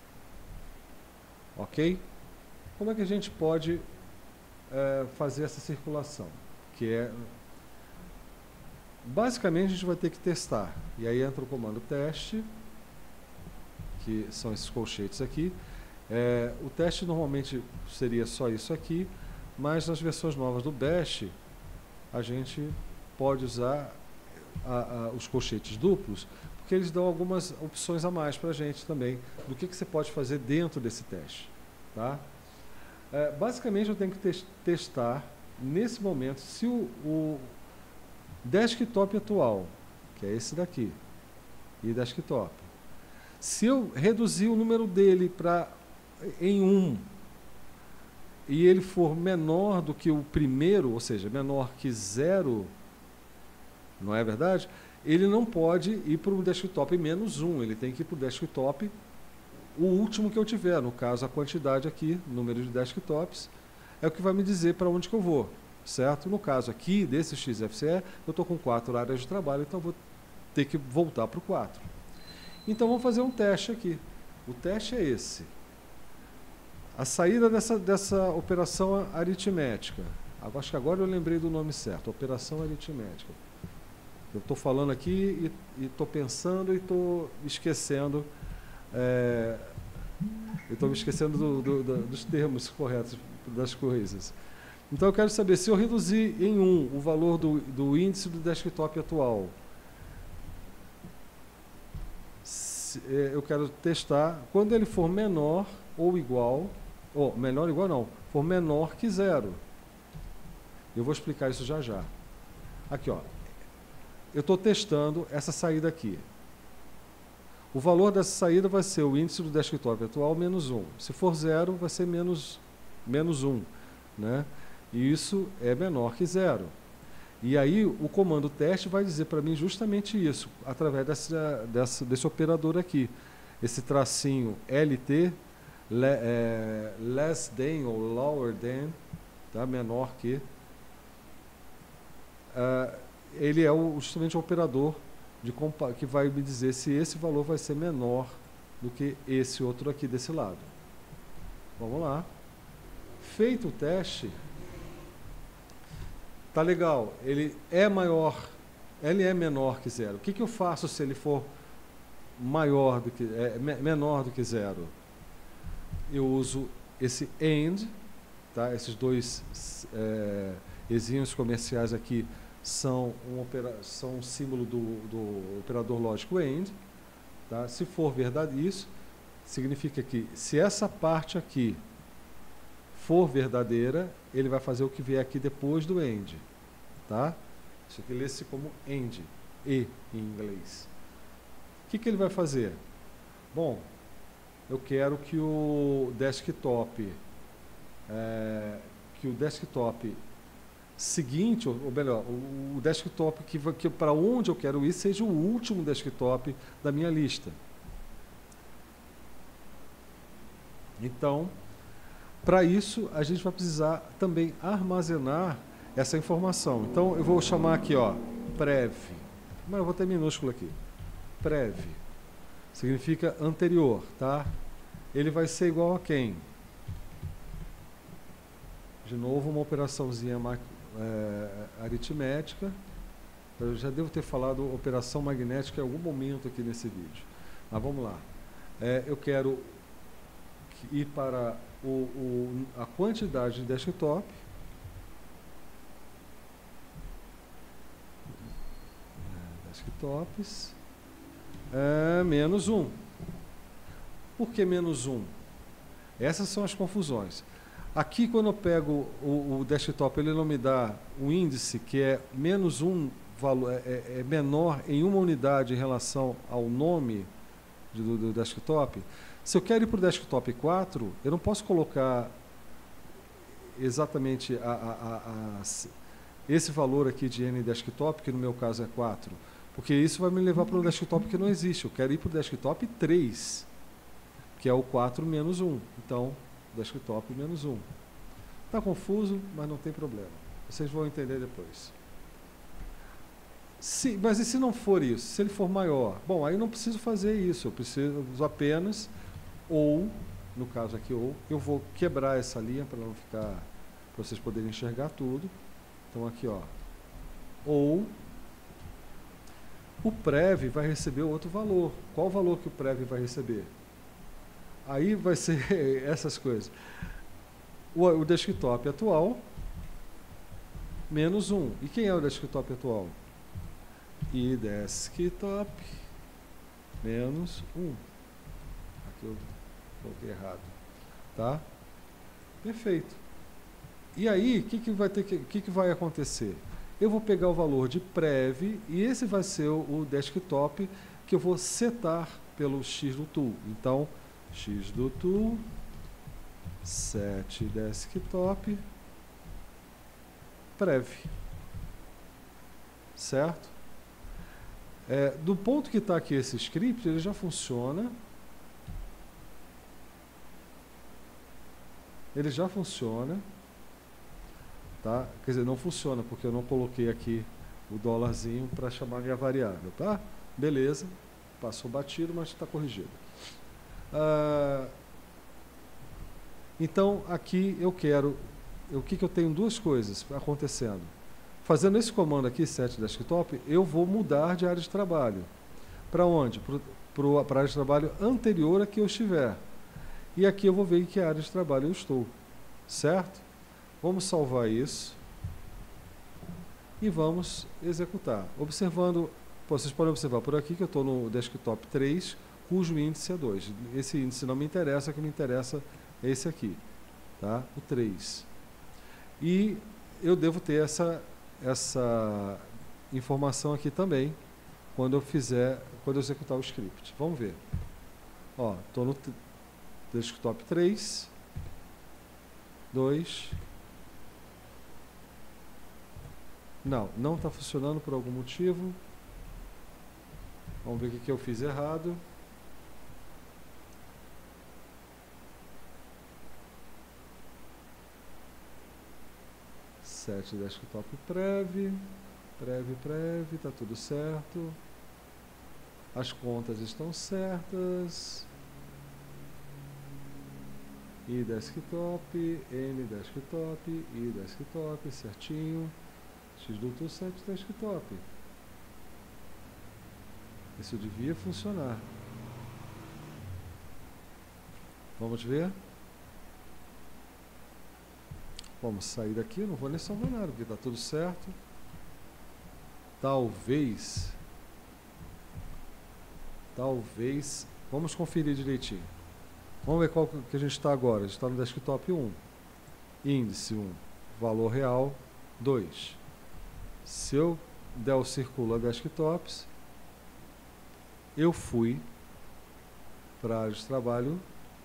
Ok? Como é que a gente pode fazer essa circulação? Que é... Basicamente, a gente vai ter que testar. E aí entra o comando teste, que são esses colchetes aqui. O teste normalmente seria só isso aqui, mas nas versões novas do Bash, a gente pode usar os colchetes duplos, porque eles dão algumas opções a mais para a gente também, do que você pode fazer dentro desse teste. Tá? Basicamente, eu tenho que testar, nesse momento, se o desktop atual, que é esse daqui, e desktop, se eu reduzir o número dele em 1 e ele for menor do que o primeiro, ou seja, menor que 0, não é verdade? Ele não pode ir para o desktop -1, ele tem que ir para o desktop o último que eu tiver, no caso a quantidade aqui, número de desktops, é o que vai me dizer para onde que eu vou, certo? No caso aqui, desse XFCE, eu estou com 4 áreas de trabalho, então vou ter que voltar para o 4. Então vamos fazer um teste aqui. O teste é esse. A saída dessa operação aritmética. Acho que agora eu lembrei do nome certo, operação aritmética. Eu estou falando aqui e estou pensando e estou esquecendo. Eu estou me esquecendo dos termos corretos das coisas. Então eu quero saber se eu reduzir em 1 o valor do índice do desktop atual. Eu quero testar quando ele for menor ou igual, ou menor ou igual não, for menor que 0. Eu vou explicar isso já já. Aqui, ó. Eu estou testando essa saída aqui. O valor dessa saída vai ser o índice do desktop atual -1. Se for 0, vai ser menos 1. Né? E isso é menor que 0. E aí o comando teste vai dizer para mim justamente isso, através desse operador aqui. Esse tracinho LT, less than ou lower than, tá? Menor que. Ele é justamente o operador que vai me dizer se esse valor vai ser menor do que esse outro aqui desse lado. Vamos lá. Feito o teste, tá legal, ele é menor que 0. O que eu faço se ele for menor do que 0? Eu uso esse AND, tá? Esses dois exinhos comerciais aqui são um símbolo do operador lógico AND. Tá? Se for verdade isso, significa que se essa parte aqui for verdadeira, ele vai fazer o que vier aqui depois do AND. Tá? Isso aqui lê-se como AND, E em inglês. O que ele vai fazer? Bom, eu quero que o desktop seguinte, ou melhor, o desktop que para onde eu quero ir seja o último desktop da minha lista. Então, para isso, a gente vai precisar também armazenar essa informação. Então, eu vou chamar aqui, ó, prev. Mas eu vou ter minúsculo aqui. Prev. Significa anterior, tá? Ele vai ser igual a quem? De novo, uma operaçãozinha aritmética. Eu já devo ter falado operação magnética em algum momento aqui nesse vídeo. Mas vamos lá. Eu quero ir para a quantidade de desktop. Desktops. -1. Por que -1? Essas são as confusões. Aqui, quando eu pego o desktop, ele não me dá um índice que é -1, é menor em uma unidade em relação ao nome do desktop. Se eu quero ir para o desktop 4, eu não posso colocar exatamente esse valor aqui de N desktop, que no meu caso é 4, porque isso vai me levar para um desktop que não existe. Eu quero ir para o desktop 3, que é o 4 -1. Então, desktop menos 1. Está confuso, mas não tem problema. Vocês vão entender depois. Mas e se não for isso? Se ele for maior? Bom, aí eu não preciso fazer isso. Eu preciso apenas, ou, no caso aqui, ou, eu vou quebrar essa linha para não ficar, para vocês poderem enxergar tudo. Então aqui, ó, ou o prev vai receber outro valor. Qual o valor que o prev vai receber? Aí vai ser essas coisas. O desktop atual menos 1. E quem é o desktop atual? E desktop menos 1. Aqui eu coloquei errado. Tá? Perfeito. E aí, o que vai acontecer? Eu vou pegar o valor de prev e esse vai ser o desktop que eu vou setar pelo X do tool. Então, X do tool, set desktop, prev. Certo? Do ponto que está aqui esse script, ele já funciona. Ele já funciona. Tá? Quer dizer, não funciona, porque eu não coloquei aqui o dólarzinho para chamar minha variável. Tá? Beleza. Passou batido, mas está corrigido. Então, aqui eu quero... O que eu tenho? Duas coisas acontecendo. Fazendo esse comando aqui, set desktop, eu vou mudar de área de trabalho. Para onde? Para a área de trabalho anterior a que eu estiver. E aqui eu vou ver em que área de trabalho eu estou. Certo? Vamos salvar isso. E vamos executar. Observando, vocês podem observar por aqui que eu estou no desktop 3, cujo índice é 2. Esse índice não me interessa, o que me interessa é esse aqui. Tá? O 3. E eu devo ter essa informação aqui também quando eu executar o script. Vamos ver. Ó, estou no desktop 3, 2. Não está funcionando por algum motivo. Vamos ver o que eu fiz errado. Set desktop prev, está tudo certo. As contas estão certas. I desktop, N desktop, I desktop, certinho. X do tool set desktop. Isso devia funcionar. Vamos ver? Vamos sair daqui, não vou nem salvar nada, porque está tudo certo. Talvez, vamos conferir direitinho. Vamos ver qual que a gente está agora. A gente está no desktop 1. Índice 1. Valor real 2. Se eu der o circula desktops, eu fui para a área de trabalho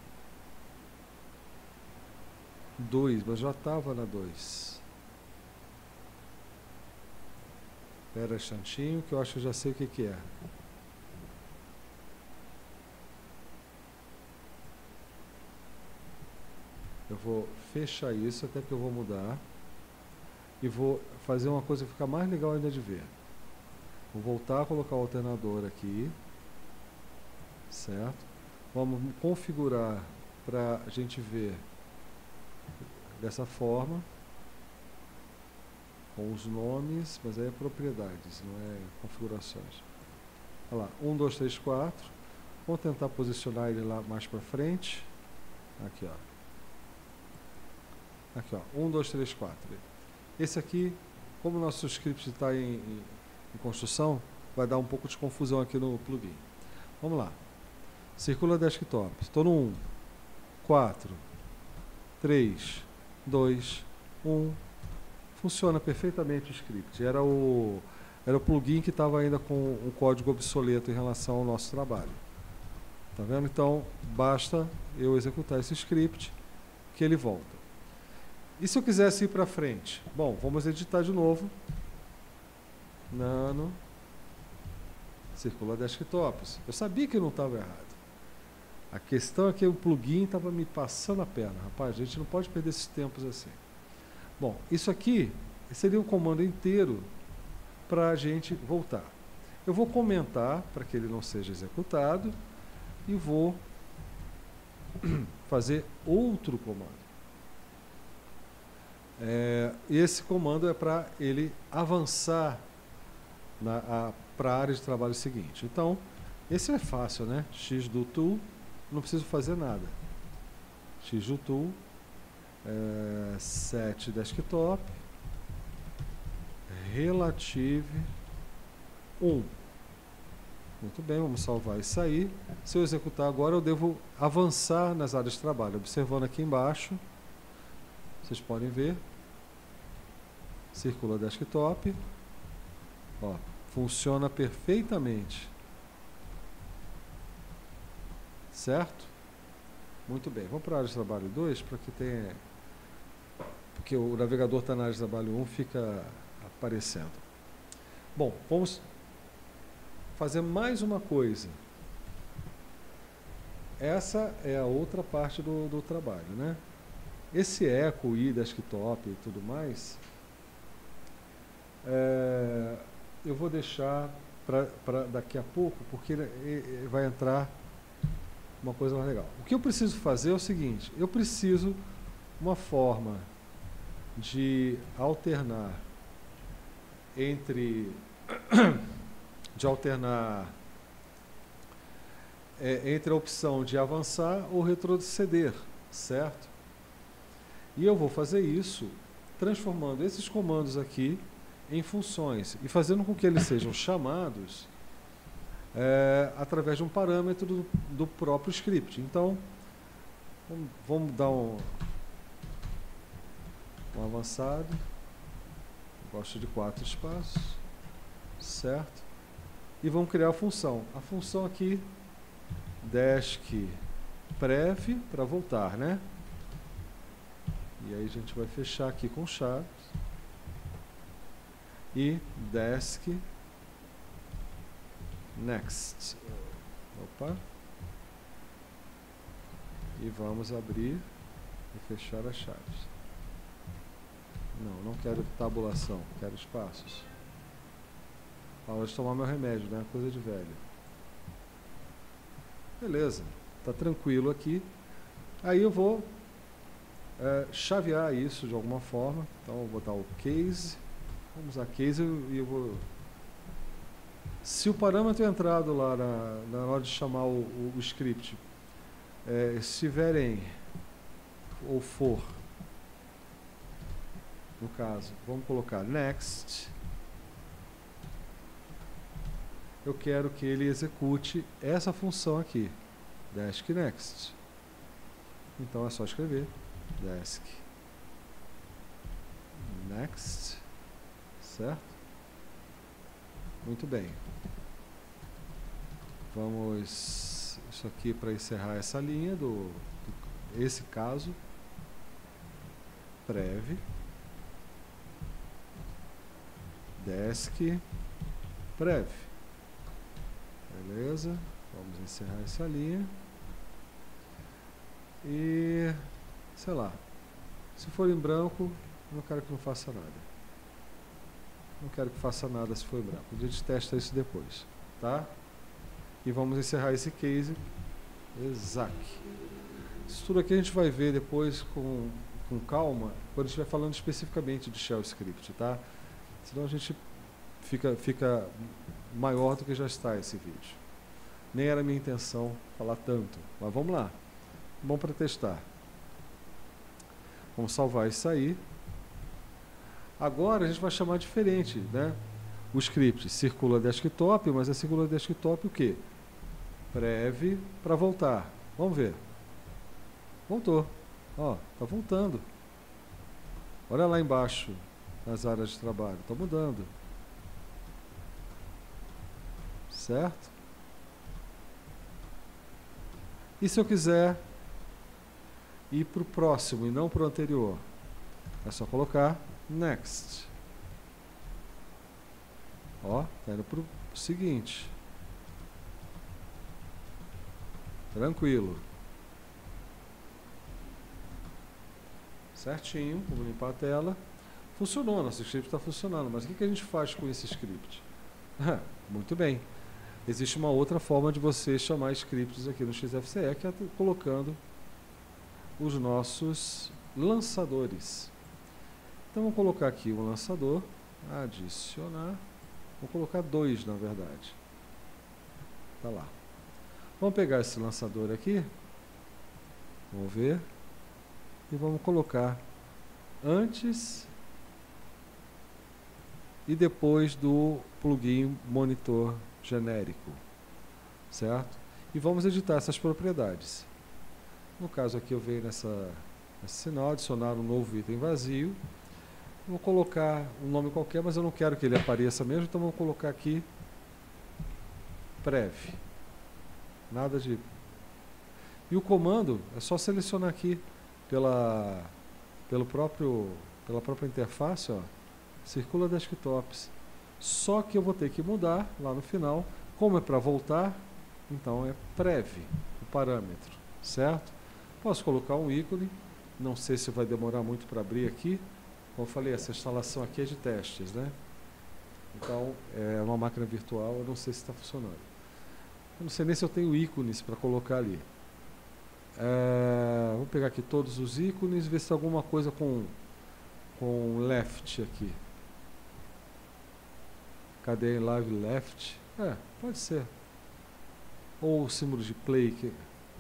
2, mas já estava na 2. Espera um instantinho que eu acho que eu já sei o que é. Eu vou fechar isso, até que eu vou mudar. E vou fazer uma coisa que fica mais legal ainda de ver. Vou voltar a colocar o alternador aqui. Certo? Vamos configurar para a gente ver dessa forma. Com os nomes, mas aí é propriedades, não é configurações. Olha lá, 1, 2, 3, 4. Vamos tentar posicionar ele lá mais para frente. Aqui, ó. Aqui, ó. 1, 2, 3, 4. Esse aqui, como o nosso script está em construção, vai dar um pouco de confusão aqui no plugin. Vamos lá. Circula desktop. Estou no 1. 4. 3. 2. 1. Funciona perfeitamente o script. Era o plugin que estava ainda com um código obsoleto em relação ao nosso trabalho. Tá vendo? Então, basta eu executar esse script que ele volta. E se eu quisesse ir para frente? Bom, vamos editar de novo. Nano. Circula desktops. Eu sabia que não estava errado. A questão é que o plugin estava me passando a perna. Rapaz, a gente não pode perder esses tempos assim. Bom, isso aqui seria um comando inteiro para a gente voltar. Eu vou comentar para que ele não seja executado e vou fazer outro comando. Esse comando é para ele avançar para a área de trabalho seguinte. Então, esse é fácil, né? X do tool, não preciso fazer nada. X do tool, set desktop, relative 1. Muito bem, vamos salvar isso aí. Se eu executar agora, eu devo avançar nas áreas de trabalho. Observando aqui embaixo, vocês podem ver, circula desktop, ó, funciona perfeitamente. Certo? Muito bem, vamos para a área de trabalho 2, para que tenha... porque o navegador está na área de trabalho 1, fica aparecendo. Bom, vamos fazer mais uma coisa. Essa é a outra parte do trabalho, né? Esse eco, i, desktop e tudo mais, eu vou deixar para daqui a pouco, porque vai entrar uma coisa mais legal. O que eu preciso fazer é o seguinte, eu preciso uma forma de alternar entre entre a opção de avançar ou retroceder, certo? E eu vou fazer isso transformando esses comandos aqui em funções e fazendo com que eles sejam chamados através de um parâmetro do próprio script. Então, vamos dar um avançado. Gosto de 4 espaços, certo? E vamos criar a função. A função aqui, desk prev, para voltar, né? E aí a gente vai fechar aqui com chaves. E desk next. Opa. E vamos abrir e fechar as chaves. Não quero tabulação, quero espaços. A hora de tomar meu remédio, né? Coisa de velho. Beleza, tá tranquilo aqui. Aí eu vou chavear isso de alguma forma. Então eu vou botar o case. Vamos usar case e eu vou... Se o parâmetro entrado lá na hora de chamar o script estiverem ou for, no caso, vamos colocar next, eu quero que ele execute essa função aqui, desk next. Então é só escrever desk next, certo? Muito bem. Vamos, isso aqui para encerrar essa linha esse caso, prev, desk, prev. Beleza, vamos encerrar essa linha. E, sei lá, se for em branco, eu não quero que não faça nada. Não quero que faça nada se for em branco. A gente testa isso depois, tá? E vamos encerrar esse case exac. Isso tudo aqui a gente vai ver depois com calma, quando a gente estiver falando especificamente de shell script, tá? Senão a gente fica maior do que já está esse vídeo. Nem era minha intenção falar tanto, mas vamos lá. Bom para testar. Vamos salvar isso aí. Agora a gente vai chamar diferente, né? O script circula desktop, mas é circula desktop o quê? Prev para voltar. Vamos ver. Voltou. Ó, tá voltando. Olha lá embaixo nas áreas de trabalho. Tá mudando. Certo? E se eu quiser ir para o próximo e não para o anterior? É só colocar next. Ó, tá indo para o seguinte. Tranquilo. Certinho, vamos limpar a tela. Funcionou, nosso script está funcionando, mas o que a gente faz com esse script? Muito bem. Existe uma outra forma de você chamar scripts aqui no XFCE, que é colocando os nossos lançadores. Então, vamos colocar aqui um lançador, adicionar, vou colocar 2, na verdade. Tá lá. Vamos pegar esse lançador aqui, vamos ver, e vamos colocar antes e depois do plugin monitor genérico, certo? E vamos editar essas propriedades. No caso aqui eu venho nesse sinal, adicionar um novo item vazio. Vou colocar um nome qualquer, mas eu não quero que ele apareça mesmo, então vou colocar aqui prev. Nada de... E o comando é só selecionar aqui pela própria interface, ó, circula desktops. Só que eu vou ter que mudar lá no final. Como é para voltar, então é prev, o parâmetro, certo? Posso colocar um ícone, não sei se vai demorar muito para abrir aqui. Como eu falei, essa instalação aqui é de testes, né? Então, é uma máquina virtual, eu não sei se está funcionando. Eu não sei nem se eu tenho ícones para colocar ali. Vou pegar aqui todos os ícones e ver se tem alguma coisa com left aqui. Cadê live left? Pode ser. Ou o símbolo de play, que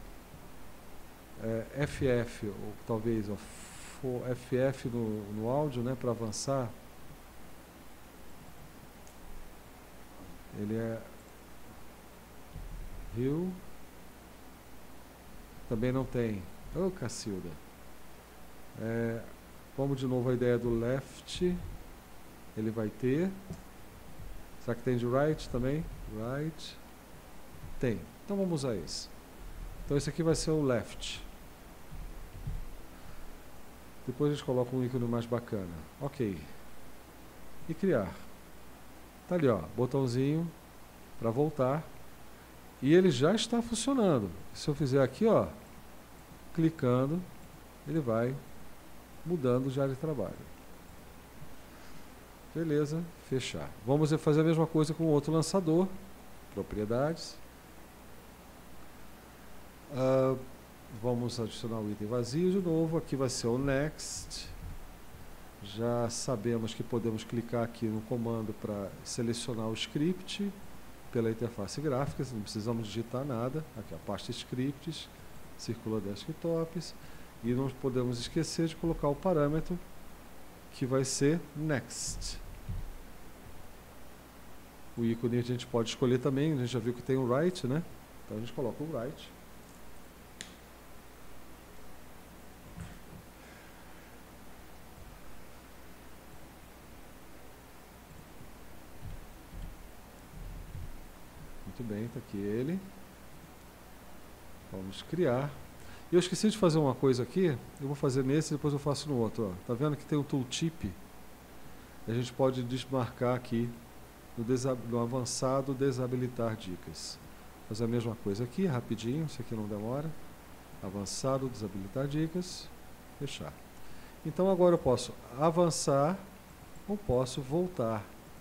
FF, ou talvez FF no áudio, né, para avançar. Ele é Rio. Também não tem. Ô, Cacilda. Vamos de novo a ideia do left. Ele vai ter. Será que tem de right também? Right. Tem. Então vamos usar esse. Então esse aqui vai ser o left. Depois a gente coloca um ícone mais bacana. Ok. E criar. Tá ali, ó, botãozinho para voltar. E ele já está funcionando. Se eu fizer aqui, ó, clicando, ele vai mudando já de trabalho. Beleza, fechar. Vamos fazer a mesma coisa com o outro lançador. Propriedades. Vamos adicionar o item vazio de novo. Aqui vai ser o next. Já sabemos que podemos clicar aqui no comando para selecionar o script pela interface gráfica, não precisamos digitar nada. Aqui a pasta scripts, circula desktops, e não podemos esquecer de colocar o parâmetro que vai ser next. O ícone a gente pode escolher também, a gente já viu que tem o right, né? Então a gente coloca o right. Muito bem, está aqui ele. Vamos criar. E eu esqueci de fazer uma coisa aqui, eu vou fazer nesse e depois eu faço no outro. Está vendo que tem o tooltip? A gente pode desmarcar aqui no avançado, desabilitar dicas. Vou fazer a mesma coisa aqui, rapidinho, isso aqui não demora. Avançado, desabilitar dicas, fechar. Então agora eu posso avançar ou posso voltar.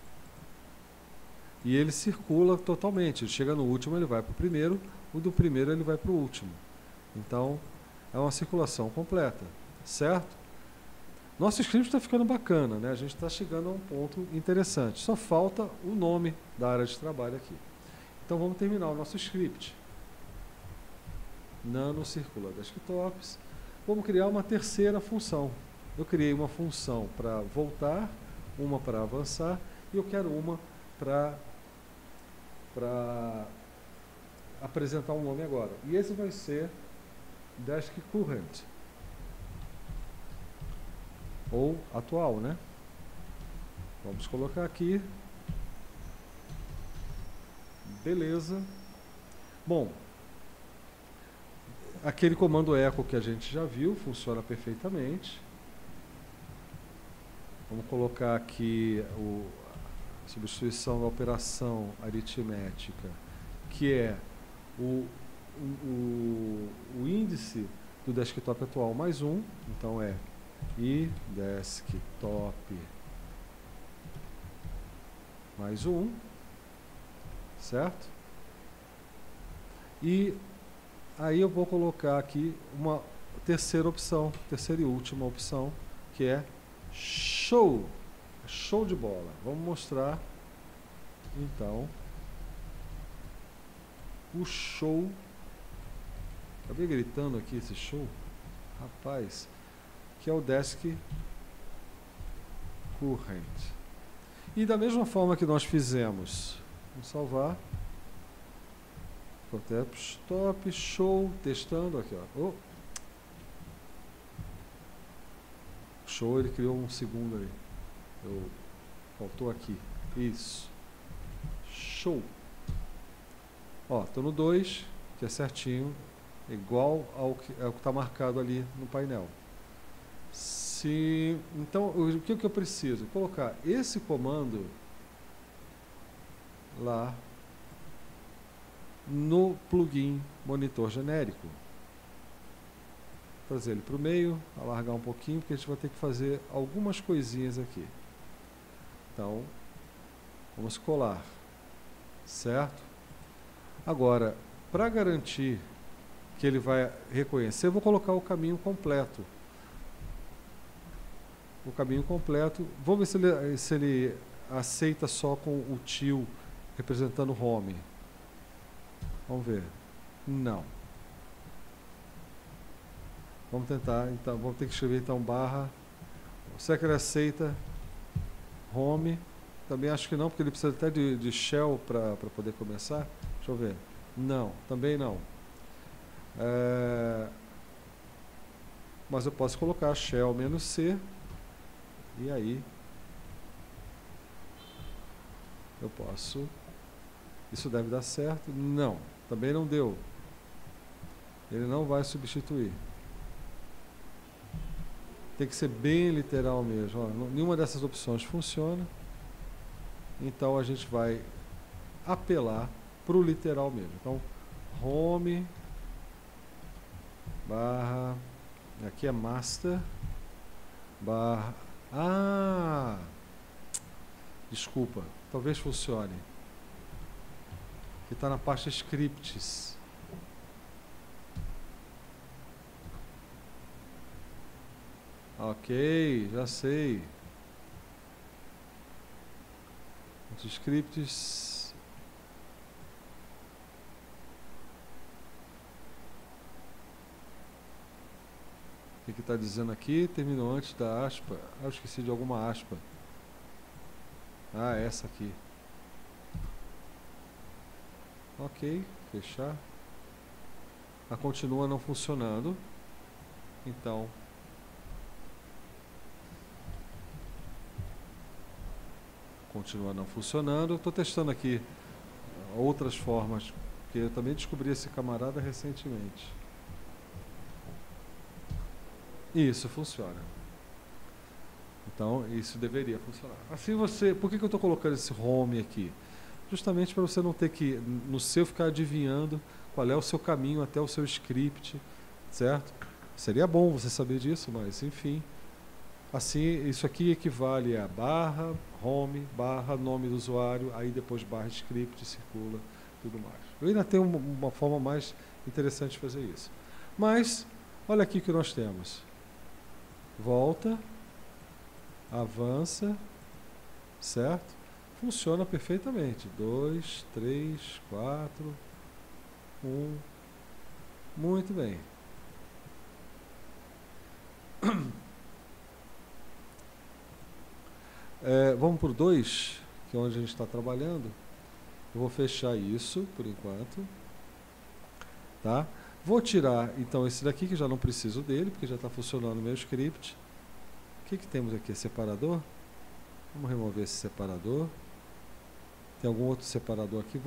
E ele circula totalmente, ele chega no último, ele vai para o primeiro, o do primeiro ele vai para o último. Então, é uma circulação completa, certo? Nosso script está ficando bacana, né? A gente está chegando a um ponto interessante. Só falta o nome da área de trabalho aqui. Então, vamos terminar o nosso script. Nano circula desktops. Vamos criar uma terceira função. Eu criei uma função para voltar, uma para avançar, e eu quero uma para apresentar um nome agora. E esse vai ser Desk Current, ou atual, né? Vamos colocar aqui. Beleza. Bom, aquele comando echo que a gente já viu funciona perfeitamente. Vamos colocar aqui a substituição da operação aritmética, que é o o índice do desktop atual mais 1, então é i desktop mais 1, certo? E aí eu vou colocar aqui uma terceira opção, terceira e última opção, que é show. Show de bola. Vamos mostrar, então, o show. Acabei gritando aqui esse show. Rapaz, que é o Desk Current. E da mesma forma que nós fizemos, vamos salvar. Stop, show, testando aqui, ó. Show, ele criou um segundo ali. Faltou aqui. Isso. Show. Ó, tô no 2, que é certinho, igual ao que está marcado ali no painel. Então, o que eu preciso? Colocar esse comando lá no plugin monitor genérico. Trazer ele para o meio, alargar um pouquinho, porque a gente vai ter que fazer algumas coisinhas aqui. Então, vamos colar, certo? Agora, para garantir que ele vai reconhecer, eu vou colocar o caminho completo. O caminho completo. Vou ver se ele aceita só com o tio representando home. Vamos ver. Não. Vamos tentar, então, vamos ter que escrever então barra. Será que ele aceita home? Também acho que não, porque ele precisa até de shell para poder começar. Deixa eu ver. Não, também não. Mas eu posso colocar shell -c. E aí eu posso. Isso deve dar certo? Não, também não deu. Ele não vai substituir. Tem que ser bem literal mesmo. Ó, nenhuma dessas opções funciona. Então a gente vai apelar para o literal mesmo. Então, home barra. Aqui é master barra. Desculpa, talvez funcione. Que está na pasta scripts. Ok, já sei. Os scripts. O que está dizendo aqui? Terminou antes da aspa. Eu esqueci de alguma aspa. Essa aqui. Ok, fechar. Continua não funcionando. Então, continua não funcionando. Estou testando aqui outras formas, porque eu também descobri esse camarada recentemente. Isso funciona. Então, isso deveria funcionar. Assim você... Por que eu estou colocando esse home aqui? Justamente para você não ter que, no seu, ficar adivinhando qual é o seu caminho até o seu script, certo? Seria bom você saber disso, mas, enfim. Assim, isso aqui equivale a barra, home, barra, nome do usuário, aí depois barra script, circula, tudo mais. Eu ainda tenho uma forma mais interessante de fazer isso. Mas, olha aqui o que nós temos. Volta, avança, certo? Funciona perfeitamente. 2, 3, 4, 1. Muito bem. Vamos por 2, que é onde a gente está trabalhando. Eu vou fechar isso por enquanto. Tá? Vou tirar então esse daqui, que já não preciso dele, porque já está funcionando o meu script. O que temos aqui? Separador? Vamos remover esse separador. Tem algum outro separador aqui?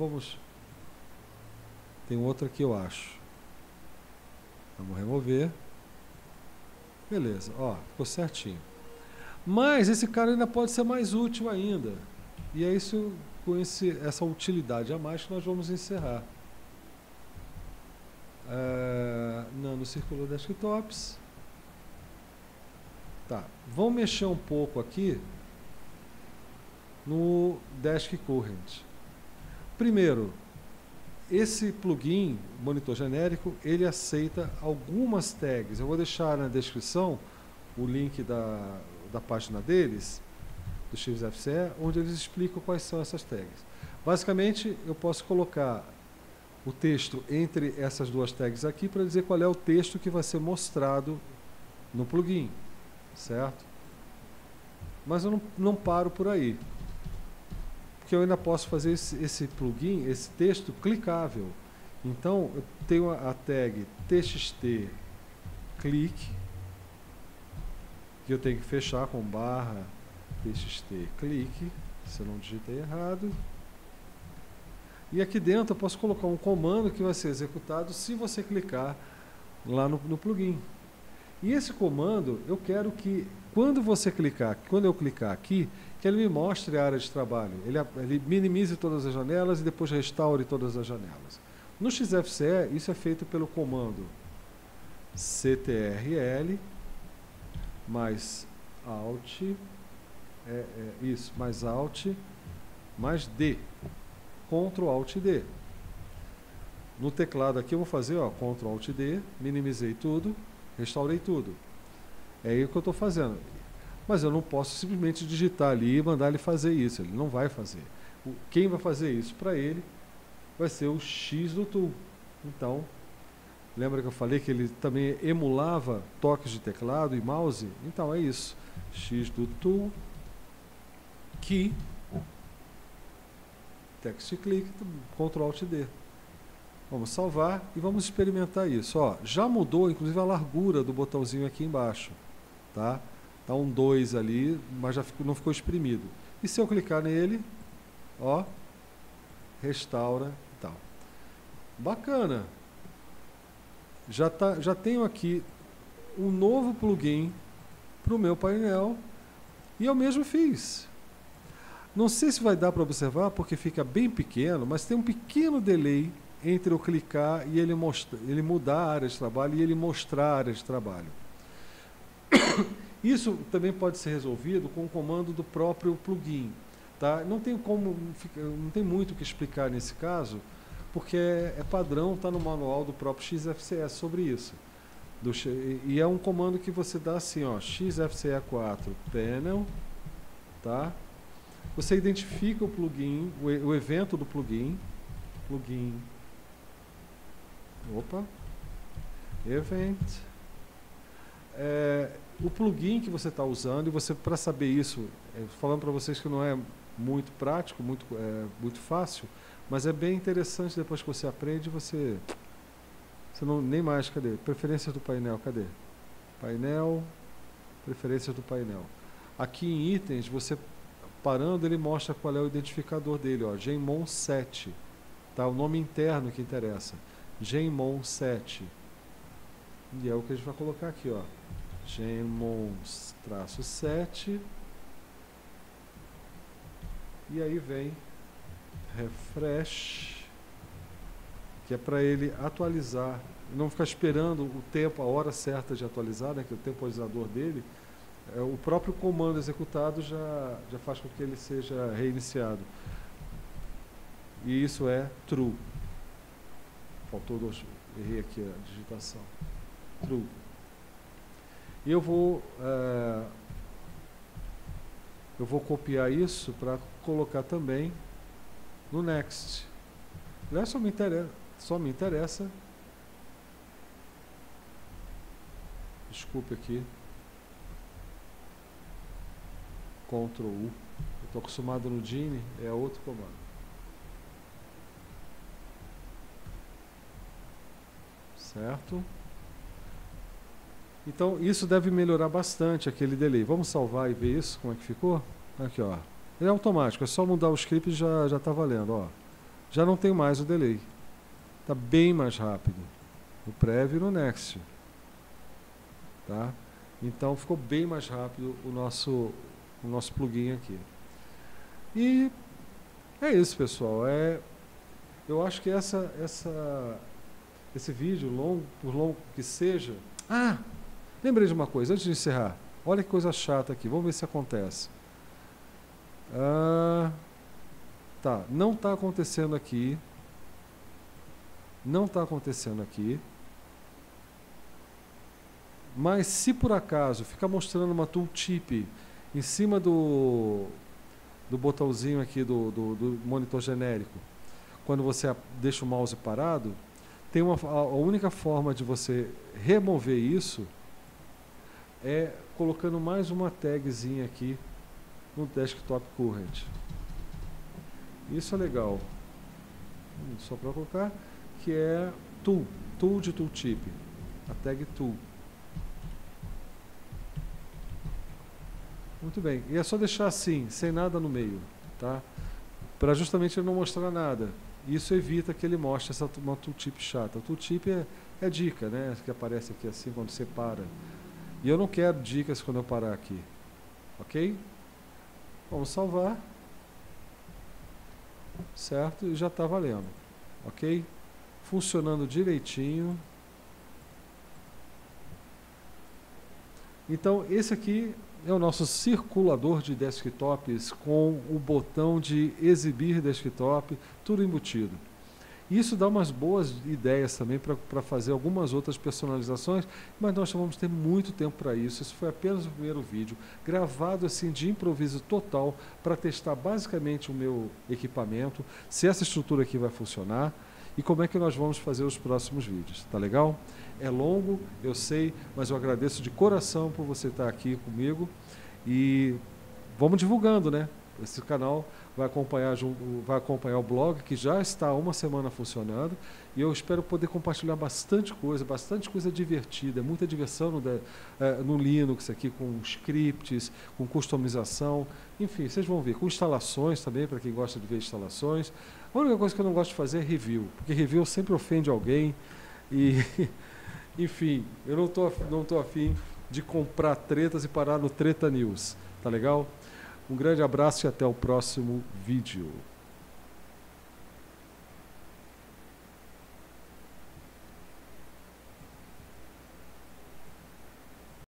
Tem um outro aqui, eu acho. Vamos remover. Beleza, ó, ficou certinho. Mas esse cara ainda pode ser mais útil ainda. E é isso, com essa utilidade a mais, que nós vamos encerrar. Não, no Circular Desktops. Tá, vamos mexer um pouco aqui no Desk Current. Primeiro, esse plugin, monitor genérico, ele aceita algumas tags. Eu vou deixar na descrição o link da página deles, do XFCE, onde eles explicam quais são essas tags. Basicamente, eu posso colocar o texto entre essas duas tags aqui para dizer qual é o texto que vai ser mostrado no plugin, certo? Mas eu não paro por aí, porque eu ainda posso fazer esse plugin, esse texto clicável. Então, eu tenho a tag txt click, que eu tenho que fechar com barra txt click, se eu não digitei errado. E aqui dentro eu posso colocar um comando que vai ser executado se você clicar lá no plugin. E esse comando, eu quero que, quando eu clicar aqui, que ele me mostre a área de trabalho. Ele minimize todas as janelas e depois restaure todas as janelas. No XFCE, isso é feito pelo comando ctrl mais alt, mais alt, mais D. Ctrl Alt D. No teclado aqui eu vou fazer, ó, Ctrl Alt D, minimizei tudo, restaurei tudo. É aí o que eu estou fazendo. Mas eu não posso simplesmente digitar ali e mandar ele fazer isso. Ele não vai fazer. Quem vai fazer isso para ele vai ser o X do tool. Então, lembra que eu falei que ele também emulava toques de teclado e mouse? Então é isso. X do tool, key, text click, Ctrl Alt D. Vamos salvar e vamos experimentar isso. Ó, já mudou, inclusive, a largura do botãozinho aqui embaixo. Tá? Tá um 2 ali, mas já não ficou exprimido. E se eu clicar nele, ó, restaura e tal. Bacana. Já tenho aqui um novo plugin para o meu painel e eu mesmo fiz. Não sei se vai dar para observar porque fica bem pequeno, mas tem um pequeno delay entre eu clicar e ele mudar a área de trabalho e ele mostrar a área de trabalho. Isso também pode ser resolvido com o comando do próprio plugin. Tá? Não tem muito o que explicar nesse caso, porque é padrão, está no manual do próprio XFCE sobre isso. E é um comando que você dá assim, ó, XFCE4 panel, tá? Você identifica o plugin, o evento do plugin, event, o plugin que você está usando, e você, para saber isso, falando para vocês que não é muito prático, muito fácil, mas é bem interessante depois que você aprende, você não, nem mais, cadê? Preferências do painel, cadê? Painel, preferências do painel. Aqui em itens, você parando, ele mostra qual é o identificador dele, ó, Genmon7, tá? O nome interno que interessa, Genmon7. E é o que a gente vai colocar aqui, ó, Genmon-7. E aí vem refresh, que é para ele atualizar, não ficar esperando o tempo, a hora certa de atualizar, né, que é o temporizador dele. O próprio comando executado já faz com que ele seja reiniciado. E isso é true. Faltou dois, errei aqui a digitação. True. E eu vou copiar isso para colocar também no next. Aliás, só me interessa. Desculpe aqui. Ctrl U. Eu estou acostumado no Gene, é outro comando. Certo? Então, isso deve melhorar bastante aquele delay. Vamos salvar e ver isso, como é que ficou? Aqui, ó. Ele é automático, é só mudar o script e já está valendo, ó. Já não tem mais o delay. Está bem mais rápido. No Prev e no Next. Tá? Então, ficou bem mais rápido o nosso plugin aqui. E é isso, pessoal. Eu acho que essa esse vídeo, por longo que seja... Ah! Lembrei de uma coisa, antes de encerrar. Olha que coisa chata aqui, vamos ver se acontece. Tá, não está acontecendo aqui. Não está acontecendo aqui. Mas se por acaso ficar mostrando uma tooltip em cima do botãozinho aqui do monitor genérico, quando você deixa o mouse parado, tem a única forma de você remover isso é colocando mais uma tagzinha aqui no Desktop Current. Isso é legal. Só para colocar, que é tool de tooltip, a tag tool. Muito bem, e é só deixar assim, sem nada no meio, tá? Para justamente ele não mostrar nada. Isso evita que ele mostre uma tooltip chata. A tooltip é dica, né? Que aparece aqui assim quando você para. E eu não quero dicas quando eu parar aqui. Ok? Vamos salvar. Certo? E já está valendo. Ok? Funcionando direitinho. Então, esse aqui é o nosso circulador de desktops com o botão de exibir desktop, tudo embutido. Isso dá umas boas ideias também para fazer algumas outras personalizações, mas nós vamos ter muito tempo para isso. Esse foi apenas o primeiro vídeo, gravado assim de improviso total, para testar basicamente o meu equipamento, se essa estrutura aqui vai funcionar e como é que nós vamos fazer os próximos vídeos. Tá legal? É longo, eu sei, mas eu agradeço de coração por você estar aqui comigo e vamos divulgando, né? Esse canal vai acompanhar o blog, que já está há uma semana funcionando, e eu espero poder compartilhar bastante coisa divertida, muita diversão no Linux aqui, com scripts, com customização, enfim, vocês vão ver, com instalações também, para quem gosta de ver instalações. A única coisa que eu não gosto de fazer é review, porque review sempre ofende alguém, e enfim, eu não tô afim de comprar tretas e parar no Treta News, tá legal? Um grande abraço e até o próximo vídeo.